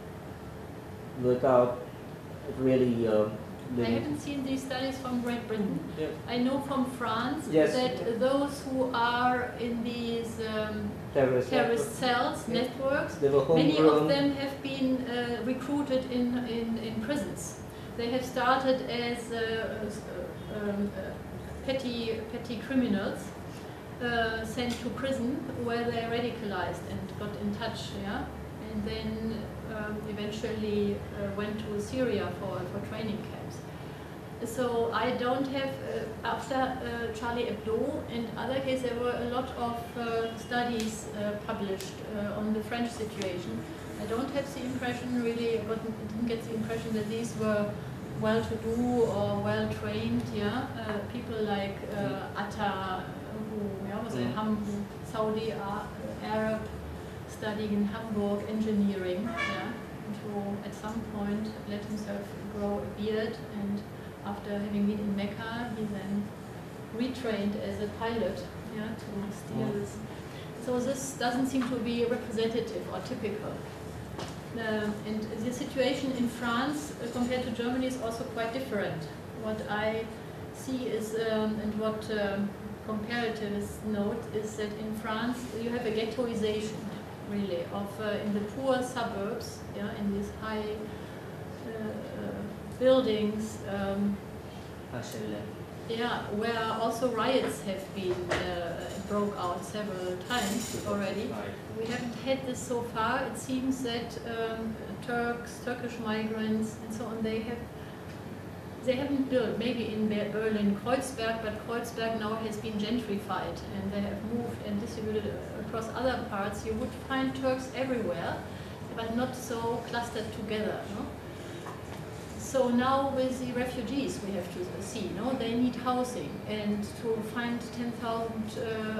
without really uh, I haven't seen these studies from Great Britain. Yeah. I know from France Yes. that those who are in these um, terrorist, terrorist cells, Yeah. networks, They were many homegrown. of them have been uh, recruited in, in, in prisons. They have started as uh, uh, um, uh, petty, petty criminals uh, sent to prison, where they radicalized and got in touch, yeah? And then um, eventually uh, went to Syria for, for training camps. So I don't have, uh, after uh, Charlie Hebdo and other cases, there were a lot of uh, studies uh, published uh, on the French situation. I don't have the impression, really, I didn't get the impression that these were well-to-do or well-trained, yeah? Uh, people like uh, Atta, who yeah, was a Mm. Ham Saudi uh, Arab, studying in Hamburg engineering, yeah? And who at some point let himself grow a beard, and after having been in Mecca, he then retrained as a pilot, yeah, to steer Mm. this. So this doesn't seem to be representative or typical. Um, and the situation in France uh, compared to Germany is also quite different. What I see is, um, and what um, comparatives note, is that in France you have a ghettoization, really, of uh, in the poor suburbs, yeah, in these high uh, uh, buildings, um, yeah, where also riots have been uh, broke out several times already. We haven't had this so far. It seems that um, Turks, Turkish migrants, and so on, they have they haven't built, maybe in Berlin, Kreuzberg, but Kreuzberg now has been gentrified, and they have moved and distributed across other parts. You would find Turks everywhere, but not so clustered together. No? So now with the refugees we have to see, no? They need housing, and to find ten thousand uh,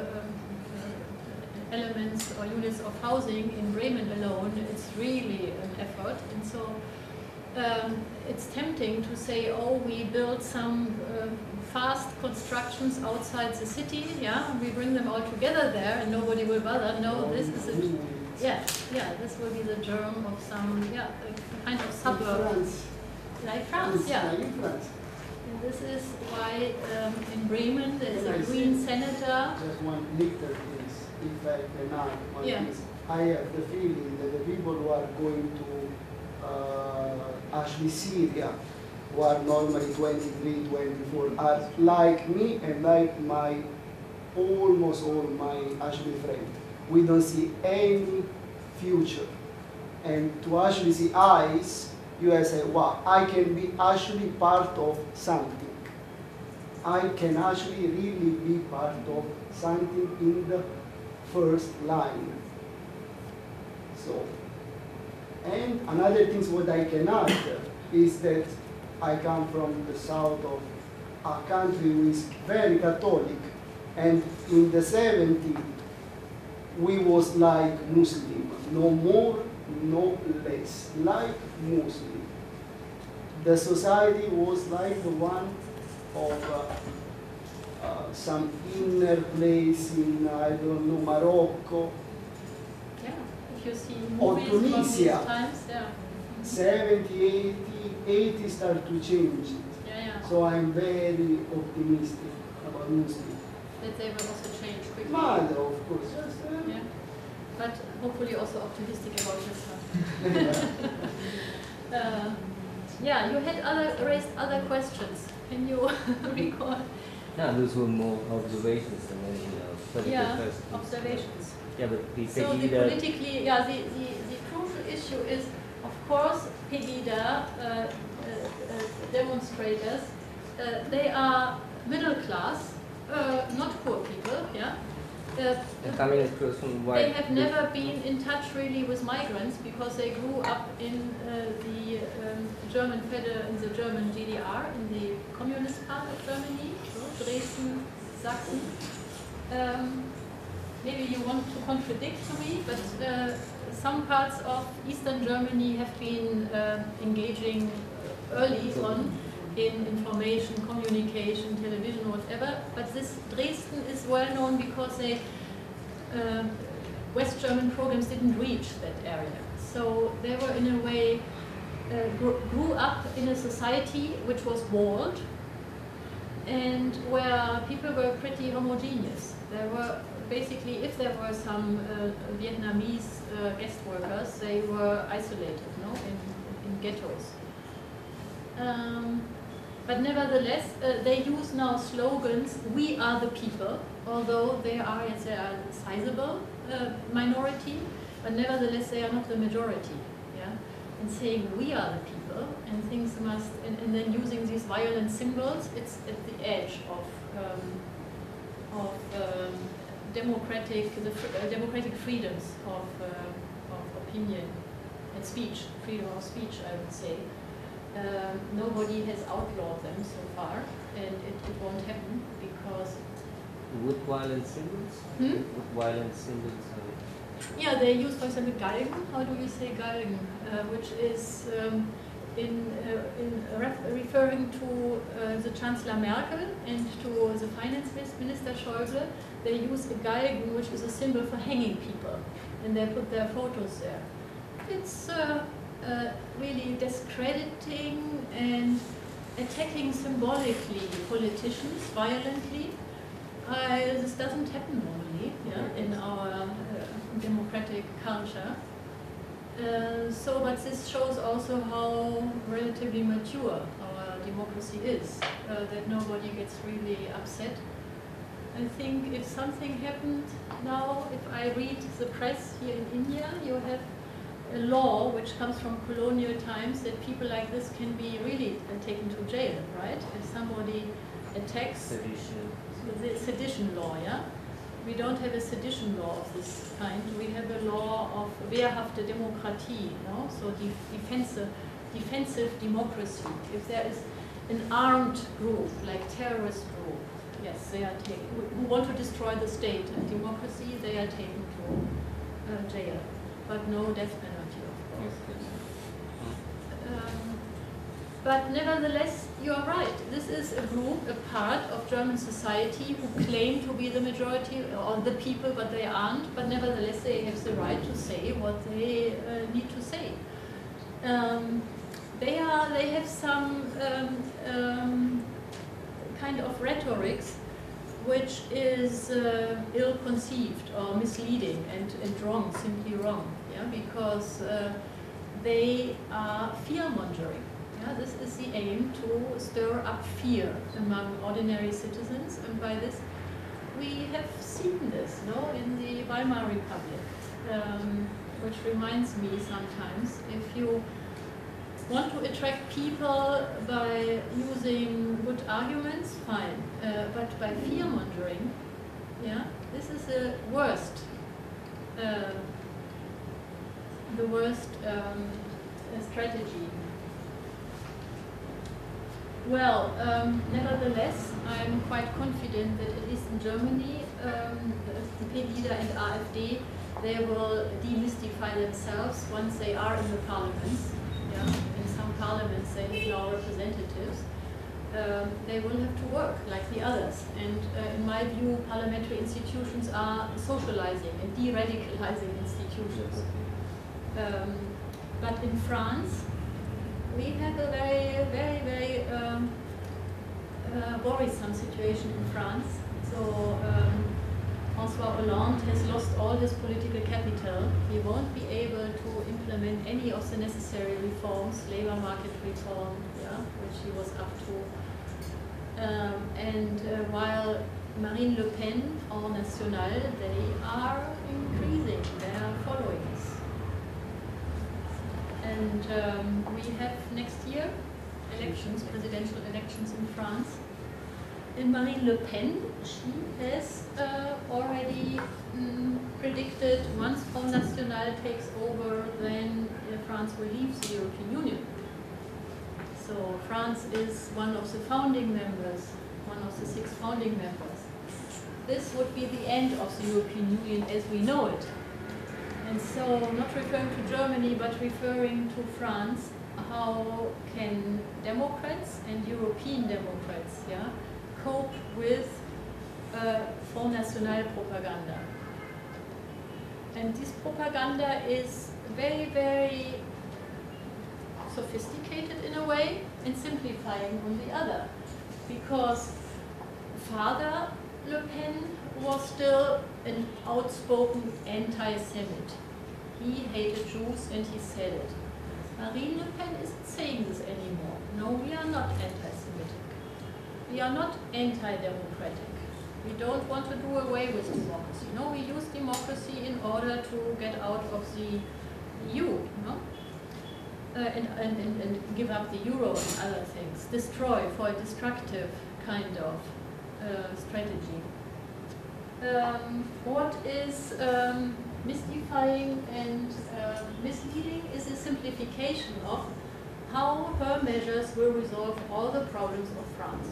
uh, elements or units of housing in Bremen alone, it's really an effort. And so um, it's tempting to say, oh, we build some uh, fast constructions outside the city, yeah, and we bring them all together there and nobody will bother. No, this is a, yeah, yeah, this will be the germ of some, yeah, a kind of suburb. France. Like France, yeah. Like in France. And this is why um, in Bremen there's Can a I green say senator. Just one little piece, if I can add one Yeah. piece. I have the feeling that the people who are going to uh, actually Syria, who are normally twenty-three, twenty-four, are like me and like my, almost all my actually friends. We don't see any future. And to actually see eyes, you have to say, wow, I can be actually part of something. I can actually really be part of something in the first line. So, and another thing what I can add is that I come from the south of a country who is very Catholic, and in the seventies we was like Muslim, no more, no less, like Muslim. The society was like the one of uh, uh, some inner place in, I don't know, Morocco, Yeah, if you see or movies from these Tunisia. times, yeah. seventy, eighty, eighty start to change it. Yeah, yeah. So I'm very optimistic about Muslim. That they will also change quickly. Mother, of course. Yes, uh, Yeah. But hopefully also optimistic about yourself. uh, yeah, you had other raised other questions. Can you recall? No, those were more observations than any uh, political Yeah, questions. observations. Yeah, but the So the Pegida, politically, yeah, the, the, the crucial issue is, of course, Pegida uh, uh, uh, demonstrators, uh, they are middle class, uh, not poor people, yeah. Uh, they're coming across from they wide. have never been in touch really with migrants because they grew up in uh, the um, German Feder in the German G D R, in the communist part of Germany, so Dresden, Sachsen. Um, maybe you want to contradict to me, but uh, some parts of Eastern Germany have been uh, engaging early on in information, communication, television, whatever. But this Dresden is well known because they, uh, West German programs didn't reach that area. So they were in a way, uh, grew, grew up in a society which was walled and where people were pretty homogeneous. There were basically, if there were some uh, Vietnamese uh, guest workers, they were isolated, no, in, in ghettos. Um, But nevertheless, uh, they use now slogans, we are the people, although they are, yes, they are a sizable uh, minority, but nevertheless they are not the majority. Yeah? And saying we are the people, and things must, and, and then using these violent symbols, it's at the edge of, um, of um, democratic, the fr uh, democratic freedoms of, uh, of opinion and speech, freedom of speech, I would say. Um, nobody has outlawed them so far, and it, it won't happen because. With violent symbols? Hmm? With violent symbols? uh, Yeah, they use, for example, Galgen. How do you say Galgen? Uh, which is um, in, uh, in ref referring to uh, the Chancellor Merkel and to the Finance Minister Schäuble. They use a Galgen, which is a symbol for hanging people, and they put their photos there. It's. Uh, Uh, really discrediting and attacking symbolically politicians violently. Uh, this doesn't happen normally, yeah, in our uh, democratic culture. Uh, so, but this shows also how relatively mature our democracy is, uh, that nobody gets really upset. I think if something happened now, if I read the press here in India, you have a law which comes from colonial times that people like this can be really uh, taken to jail, right? If somebody attacks Sedition. the sedition law, yeah? We don't have a sedition law of this kind. We have a law of wehrhafte Demokratie, no? So de defensive, defensive democracy. If there is an armed group, like terrorist group, yes, they are taken, who want to destroy the state and democracy, they are taken to uh, jail. But no death penalty, of course. Um, But nevertheless, you are right. This is a group, a part of German society who claim to be the majority or the people, but they aren't. But nevertheless, they have the right to say what they uh, need to say. Um, they are. They have some um, um, kind of rhetorics which is uh, ill-conceived or misleading and, and wrong, simply wrong. Yeah, because uh, they are fear-mongering. Yeah, this is the aim, to stir up fear among ordinary citizens, and by this we have seen this, no, in the Weimar Republic, um, which reminds me sometimes, if you want to attract people by using good arguments, fine, uh, but by fear-mongering, yeah, this is the worst, uh, the worst um, strategy. Well, um, nevertheless, I'm quite confident that at least in Germany, um, the Pegida and A f D, they will demystify themselves once they are in the parliaments. Yeah? In some parliaments, they have now representatives. Um, they will have to work like the others. And uh, in my view, parliamentary institutions are socializing and de-radicalizing institutions. Um, but in France, we have a very, very, very um, uh, worrisome situation in France. So um, François Hollande has lost all his political capital. He won't be able to implement any of the necessary reforms, labor market reform, yeah, which he was up to. Um, and uh, while Marine Le Pen, Front National, they are increasing, they are following us. And um, we have next year elections, presidential elections in France. And Marine Le Pen, she has uh, already mm, predicted once Front National takes over, then uh, France will leave the European Union. So France is one of the founding members, one of the six founding members. This would be the end of the European Union as we know it. And so, not referring to Germany, but referring to France, how can Democrats and European Democrats, yeah, cope with uh, Front National propaganda? And this propaganda is very, very sophisticated in a way and simplifying on the other. Because Father Le Pen was still an outspoken anti-Semite. He hated Jews and he said it. Marine Le Pen isn't saying this anymore. No, we are not anti-Semitic. We are not anti-democratic. We don't want to do away with democracy. No, we use democracy in order to get out of the E U, no? Uh, and, and, and, and give up the euro and other things. Destroy for a destructive kind of uh, strategy. Um, what is um, mystifying and uh, misleading is a simplification of how her measures will resolve all the problems of France.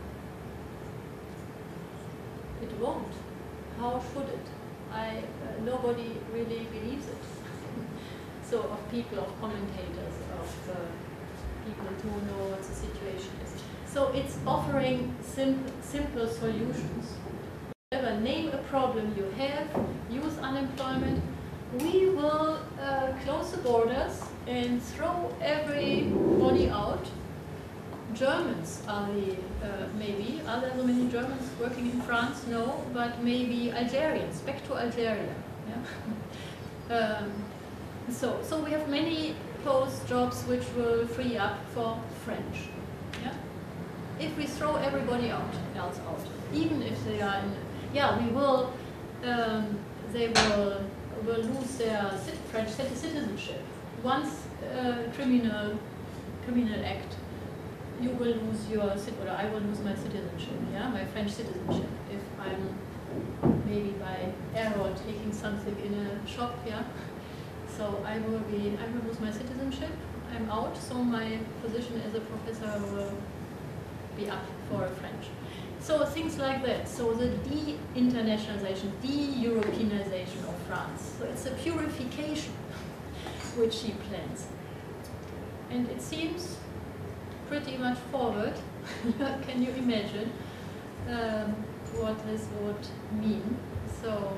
It won't. How should it? I, uh, nobody really believes it. So of people, of commentators, of uh, people who know what the situation is. So it's offering sim simple solutions. Whatever, name a problem you have, youth unemployment, we will uh, close the borders and throw everybody out. Germans are the, uh, maybe, are there so many Germans working in France? No, but maybe Algerians, back to Algeria. Yeah? um, so, so we have many post jobs which will free up for French. Yeah? If we throw everybody out, else out, even if they are in, yeah, we will, um, they will, will lose their French citizenship. Once uh, criminal, criminal act, you will lose your, or I will lose my citizenship, yeah, my French citizenship, if I'm maybe by error taking something in a shop, yeah. So I will be, I will lose my citizenship, I'm out, so my position as a professor will be up for French. So things like that. So the de-internationalization, de-Europeanization of France. So it's a purification which he plans. And it seems pretty much forward. Can you imagine um, what this would mean? So,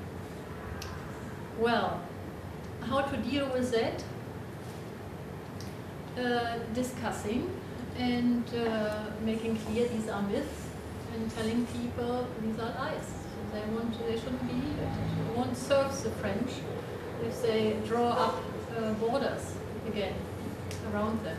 well, how to deal with that? Uh, discussing and uh, making clear these are myths and telling people these are lies. So they want to, they shouldn't believe it. It won't serve the French if they draw up uh, borders again around them.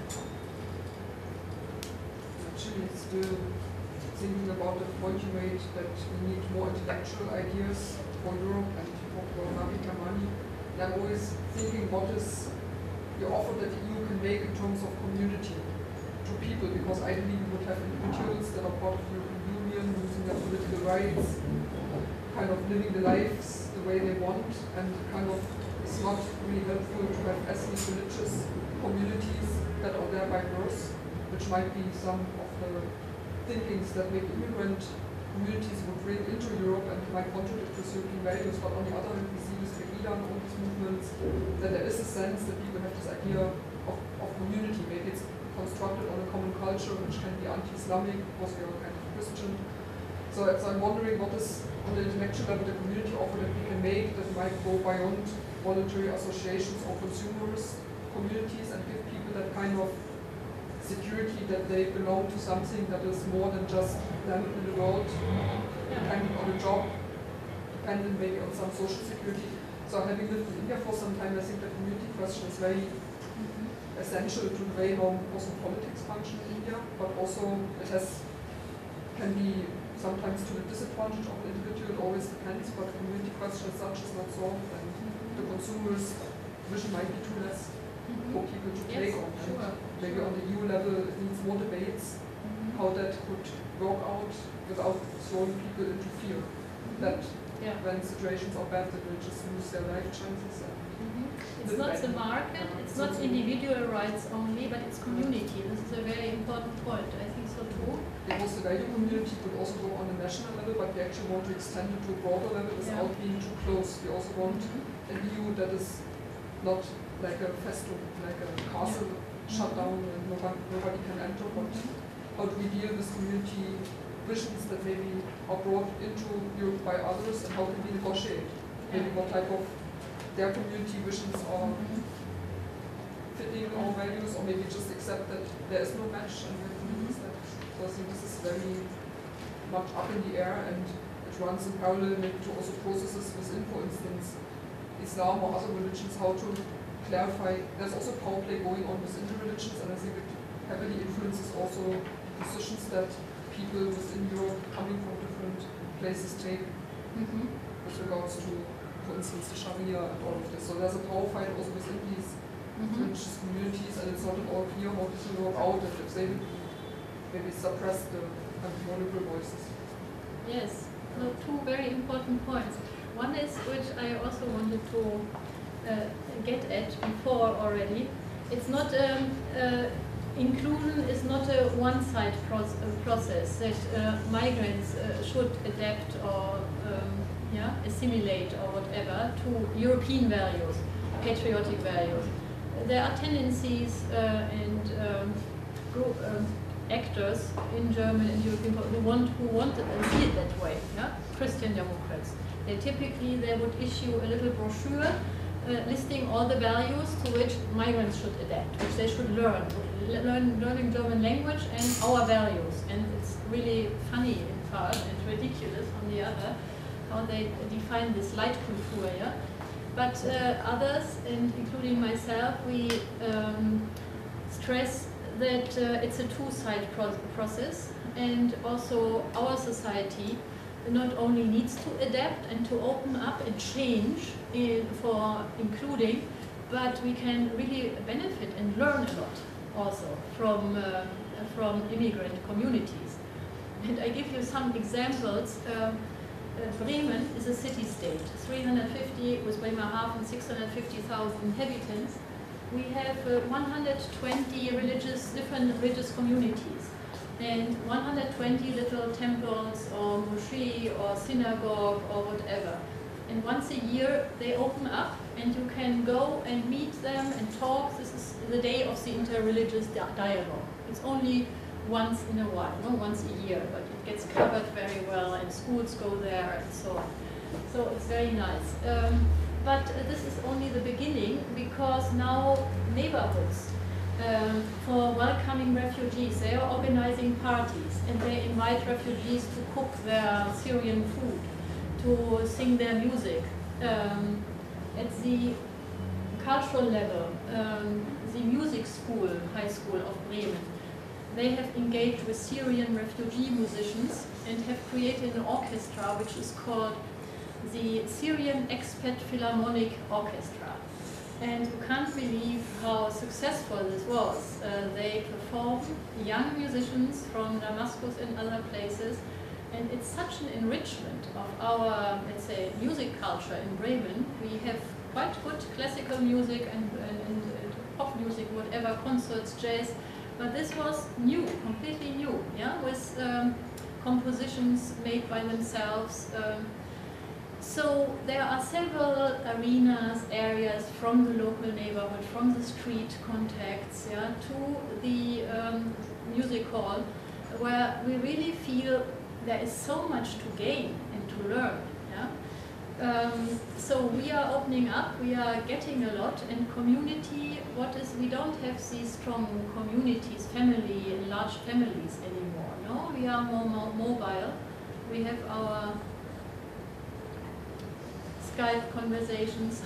Actually, still thinking about the point you made that we need more intellectual ideas for Europe and you talked about Navi money. And I'm always thinking what is the offer that the E U can make in terms of community to people, because ideally we would have individuals that are part of the European Union, using their political rights, kind of living their lives the way they want, and kind of it's not really helpful to have ethnic religious communities that are there by birth, which might be some of the thinkings that maybe immigrant communities would bring into Europe and might contribute to European values. But on the other hand, we see with Pegida and all these movements that there is a sense that people have this idea of, of community. Maybe it's constructed on a common culture, which can be anti-Islamic because we are kind of Christian. So, so I'm wondering what is on the intellectual level the community offer that we can make that might go beyond voluntary associations or consumers communities and give people that kind of security that they belong to something that is more than just them in the world, depending on a job, dependent maybe on some social security. So having lived in India for some time, I think the community question is very mm-hmm. essential to the way how also politics function in India, but also it has can be sometimes to the disadvantage of the individual, it always depends, but the community question as such is not solved, and mm-hmm. the consumer's vision might be too less mm-hmm. for people to take yes, on. Sure. Maybe on the E U level it needs more debates mm-hmm. how that could work out without throwing people into fear. Mm-hmm. That yeah. when situations are bad, they will just lose their life chances. And mm-hmm. It's not the market, it's not individual rights only, but it's community. This is a very important point. I think so too. Because the value community could also go on a national level, but we actually want to extend it to a broader level without yeah. being too close. We also want mm-hmm. an E U that is not like a festum, like a castle yeah. shut down and nobody, nobody can enter, but how do we deal with community visions that maybe are brought into Europe by others, and how can we negotiate? Maybe what type of their community visions are fitting our values, or maybe just accept that there is no match and we have to do this. So I think this is very much up in the air, and it runs in parallel maybe to also processes within, for instance, Islam or other religions, how to clarify. There's also power play going on within the religions, and I think it heavily influences also positions that people within Europe coming from different places take mm-hmm. with regards to, for instance, the Sharia and all of this. So there's a power fight also within these mm-hmm. religious communities, and it's not at all clear how this will work out, and if they maybe suppress the neoliberal voices. Yes, so two very important points. One is, which I also wanted to uh, get at before already, it's not, um, uh, inclusion is not a one-side proce process that uh, migrants uh, should adapt or um, yeah, assimilate or whatever to European values, patriotic values. There are tendencies uh, and um, group, um, actors in German and European who want who want it and see it that way. Yeah? Christian Democrats. They typically they would issue a little brochure uh, listing all the values to which migrants should adapt, which they should learn, learn learning German language and our values. And it's really funny in part and ridiculous on the other how they define this Leitkultur. Yeah? But uh, others, and including myself, we um, stress that uh, it's a two-side pro process, and also our society not only needs to adapt and to open up and change in, for including, but we can really benefit and learn a lot also from, uh, from immigrant communities. And I give you some examples. Um, uh, Bremen is a city-state, three hundred fifty, with Bremerhaven, six hundred fifty thousand inhabitants. We have uh, one hundred twenty religious, different religious communities, and one hundred twenty little temples or moschee or synagogue or whatever. And once a year they open up and you can go and meet them and talk. This is the day of the interreligious di dialogue. It's only once in a while, no, once a year, but it gets covered very well, and schools go there and so on. So it's very nice. Um, but uh, this is only the beginning, because now neighborhoods um, for welcoming refugees, they are organizing parties, and they invite refugees to cook their Syrian food, to sing their music. Um, at the cultural level, um, the music school, high school of Bremen, they have engaged with Syrian refugee musicians and have created an orchestra which is called the Syrian Expat Philharmonic Orchestra. And you can't believe how successful this was. Uh, they perform young musicians from Damascus and other places, and it's such an enrichment of our, let's say, music culture in Bremen. We have quite good classical music and, and, and, and pop music, whatever, concerts, jazz, but this was new, completely new, yeah, with um, compositions made by themselves. Um, So there are several arenas, areas from the local neighborhood, from the street contacts, yeah, to the um, music hall, where we really feel there is so much to gain and to learn. Yeah? Um, so we are opening up, we are getting a lot, and community, what is, we don't have these strong communities, family, and large families anymore. No, we are more, more mobile. We have our Skype conversations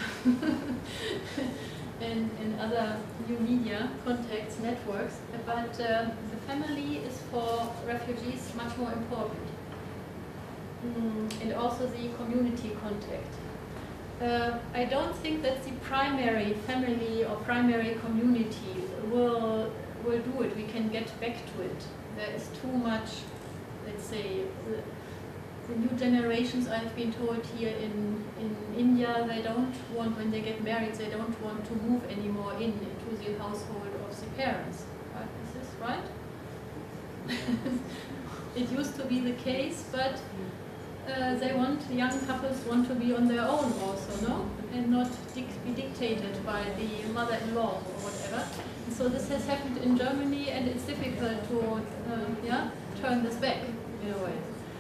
and, and other new media contacts, networks, but uh, the family is for refugees much more important. Mm, and also the community contact. Uh, I don't think that the primary family or primary community will, will do it. We can get back to it. There is too much, let's say, the, the new generations, I've been told here in, in India, they don't want, when they get married, they don't want to move anymore in into the household of the parents. Right? Is this right? It used to be the case, but uh, they want, young couples want to be on their own also, no? And not dic be dictated by the mother-in-law or whatever. And so this has happened in Germany, and it's difficult to uh, yeah, turn this back in a way.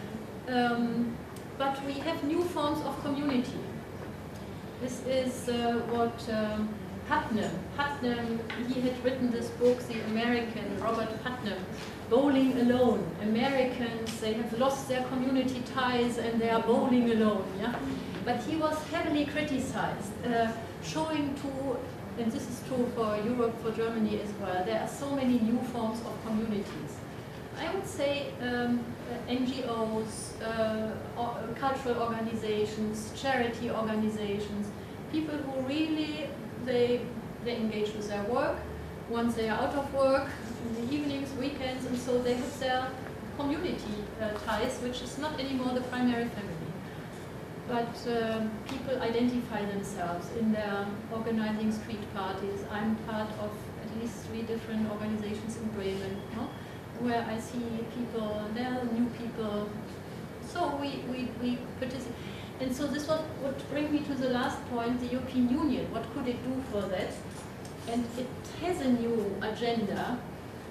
Um, but we have new forms of community. This is uh, what um, Putnam, Putnam, he had written this book, the American, Robert Putnam, Bowling Alone. Americans, they have lost their community ties and they are bowling alone. Yeah? But he was heavily criticized, uh, showing to, and this is true for Europe, for Germany as well, there are so many new forms of communities. I would say um, N G Os, uh, or cultural organizations, charity organizations, people who really, they, they engage with their work. Once they are out of work, in the evenings, weekends, and so they have their community uh, ties, which is not anymore the primary family. But um, people identify themselves in their organizing street parties. I'm part of at least three different organizations in Bremen, no? Where I see people, there are new people. So we, we, we participate. And so this was, would bring me to the last point, the European Union. What could it do for that? And it has a new agenda.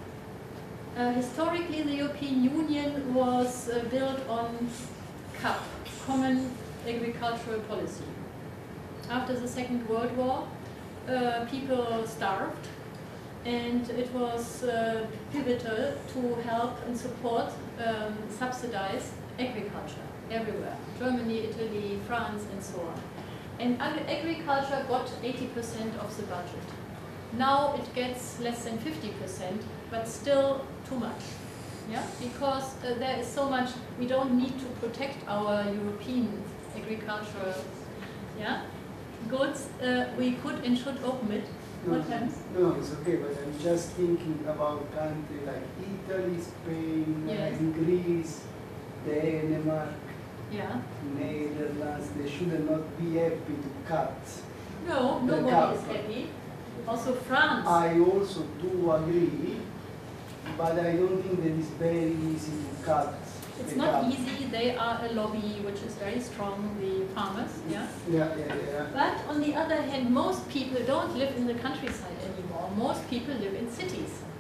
Uh, historically, the European Union was uh, built on C A P, Common Agricultural Policy. After the Second World War, uh, people starved. And it was uh, pivotal to help and support, um, subsidize agriculture everywhere. Germany, Italy, France, and so on. And ag agriculture got eighty percent of the budget. Now it gets less than fifty percent, but still too much. Yeah? Because uh, there is so much, we don't need to protect our European agricultural yeah, goods. Uh, we could and should open it. No, What happens? no, it's okay, but I'm just thinking about countries like Italy, Spain, Yes. and Greece, Denmark, Yeah. Netherlands. They should not be happy to cut. No, The nobody is cap. happy. Also France. I also do agree, but I don't think that it's very easy to cut. It's the not cap. easy. They are a lobby which is very strong, the farmers. Yeah. Yeah, yeah, yeah. But on the other hand, most people don't live in the countryside anymore. Most people live in cities.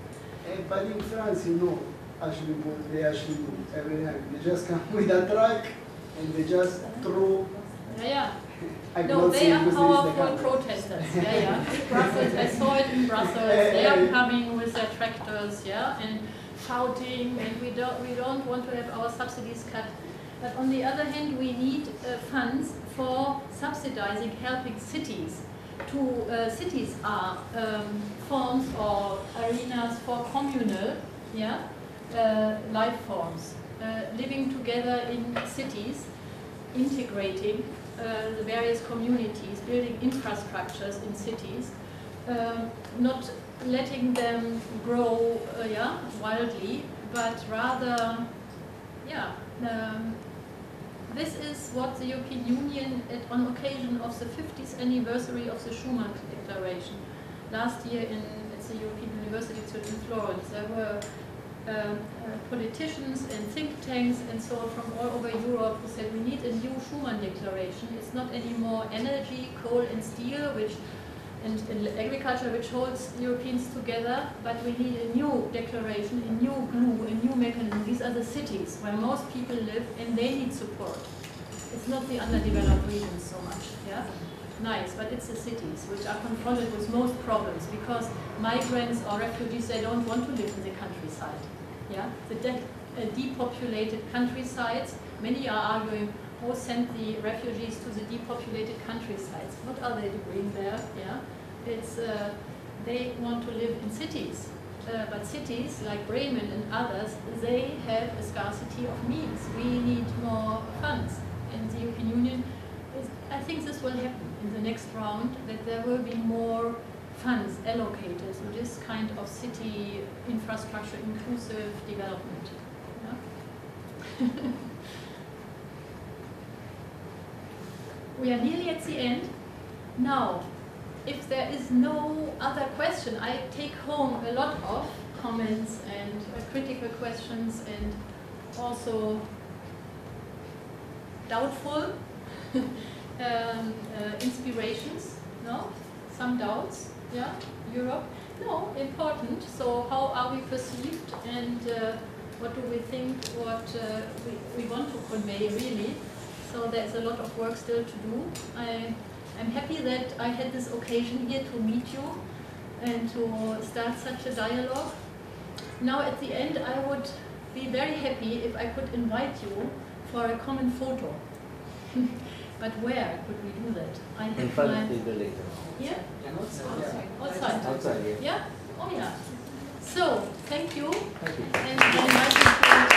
Uh, but in France, you know, actually, what they actually do every time. They just come with a truck and they just throw. Yeah, yeah. I No, cannot they say are because there is the powerful camera. protesters. Yeah, yeah. In Brussels, I saw it in Brussels. They are coming with their tractors, yeah, and shouting, and we don't we don't want to have our subsidies cut. But on the other hand, we need uh, funds for subsidizing, helping cities. To uh, cities are um, forms or arenas for communal, yeah, uh, life forms, uh, living together in cities, integrating uh, the various communities, building infrastructures in cities, um, not letting them grow, uh, yeah, wildly, but rather, yeah. Um, This is what the European Union, at, on occasion of the fiftieth anniversary of the Schuman Declaration, last year in, at the European University in Florence, there were um, uh, politicians and think tanks and so on from all over Europe who said we need a new Schuman Declaration. It's not anymore energy, coal and steel, which and, and agriculture which holds Europeans together, but we need a new declaration, a new glue, a new mechanism. These are the cities where most people live and they need support. It's not the underdeveloped regions so much, yeah? Nice, but it's the cities which are confronted with most problems because migrants or refugees, they don't want to live in the countryside, yeah? The de uh, depopulated countrysides, many are arguing, oh, send the refugees to the depopulated countrysides. What are they doing there? Yeah, it's uh, they want to live in cities, uh, but cities like Bremen and others, they have a scarcity of means. We need more funds, and the European Union is, I think this will happen in the next round, that there will be more funds allocated to this kind of city infrastructure inclusive development. Yeah? We are nearly at the end. Now, if there is no other question, I take home a lot of comments and uh, critical questions and also doubtful um, uh, inspirations, no? Some doubts, yeah? Europe? No, important. So how are we perceived and uh, what do we think, what uh, we, we want to convey really? So there's a lot of work still to do. I, I'm happy that I had this occasion here to meet you and to start such a dialogue. Now at the end I would be very happy if I could invite you for a common photo. But where could we do that? I have in front my... of the building. Yeah? Outside. Outside? Outside, yeah. Yeah? Oh yeah. So, thank you. Thank you. And very nice to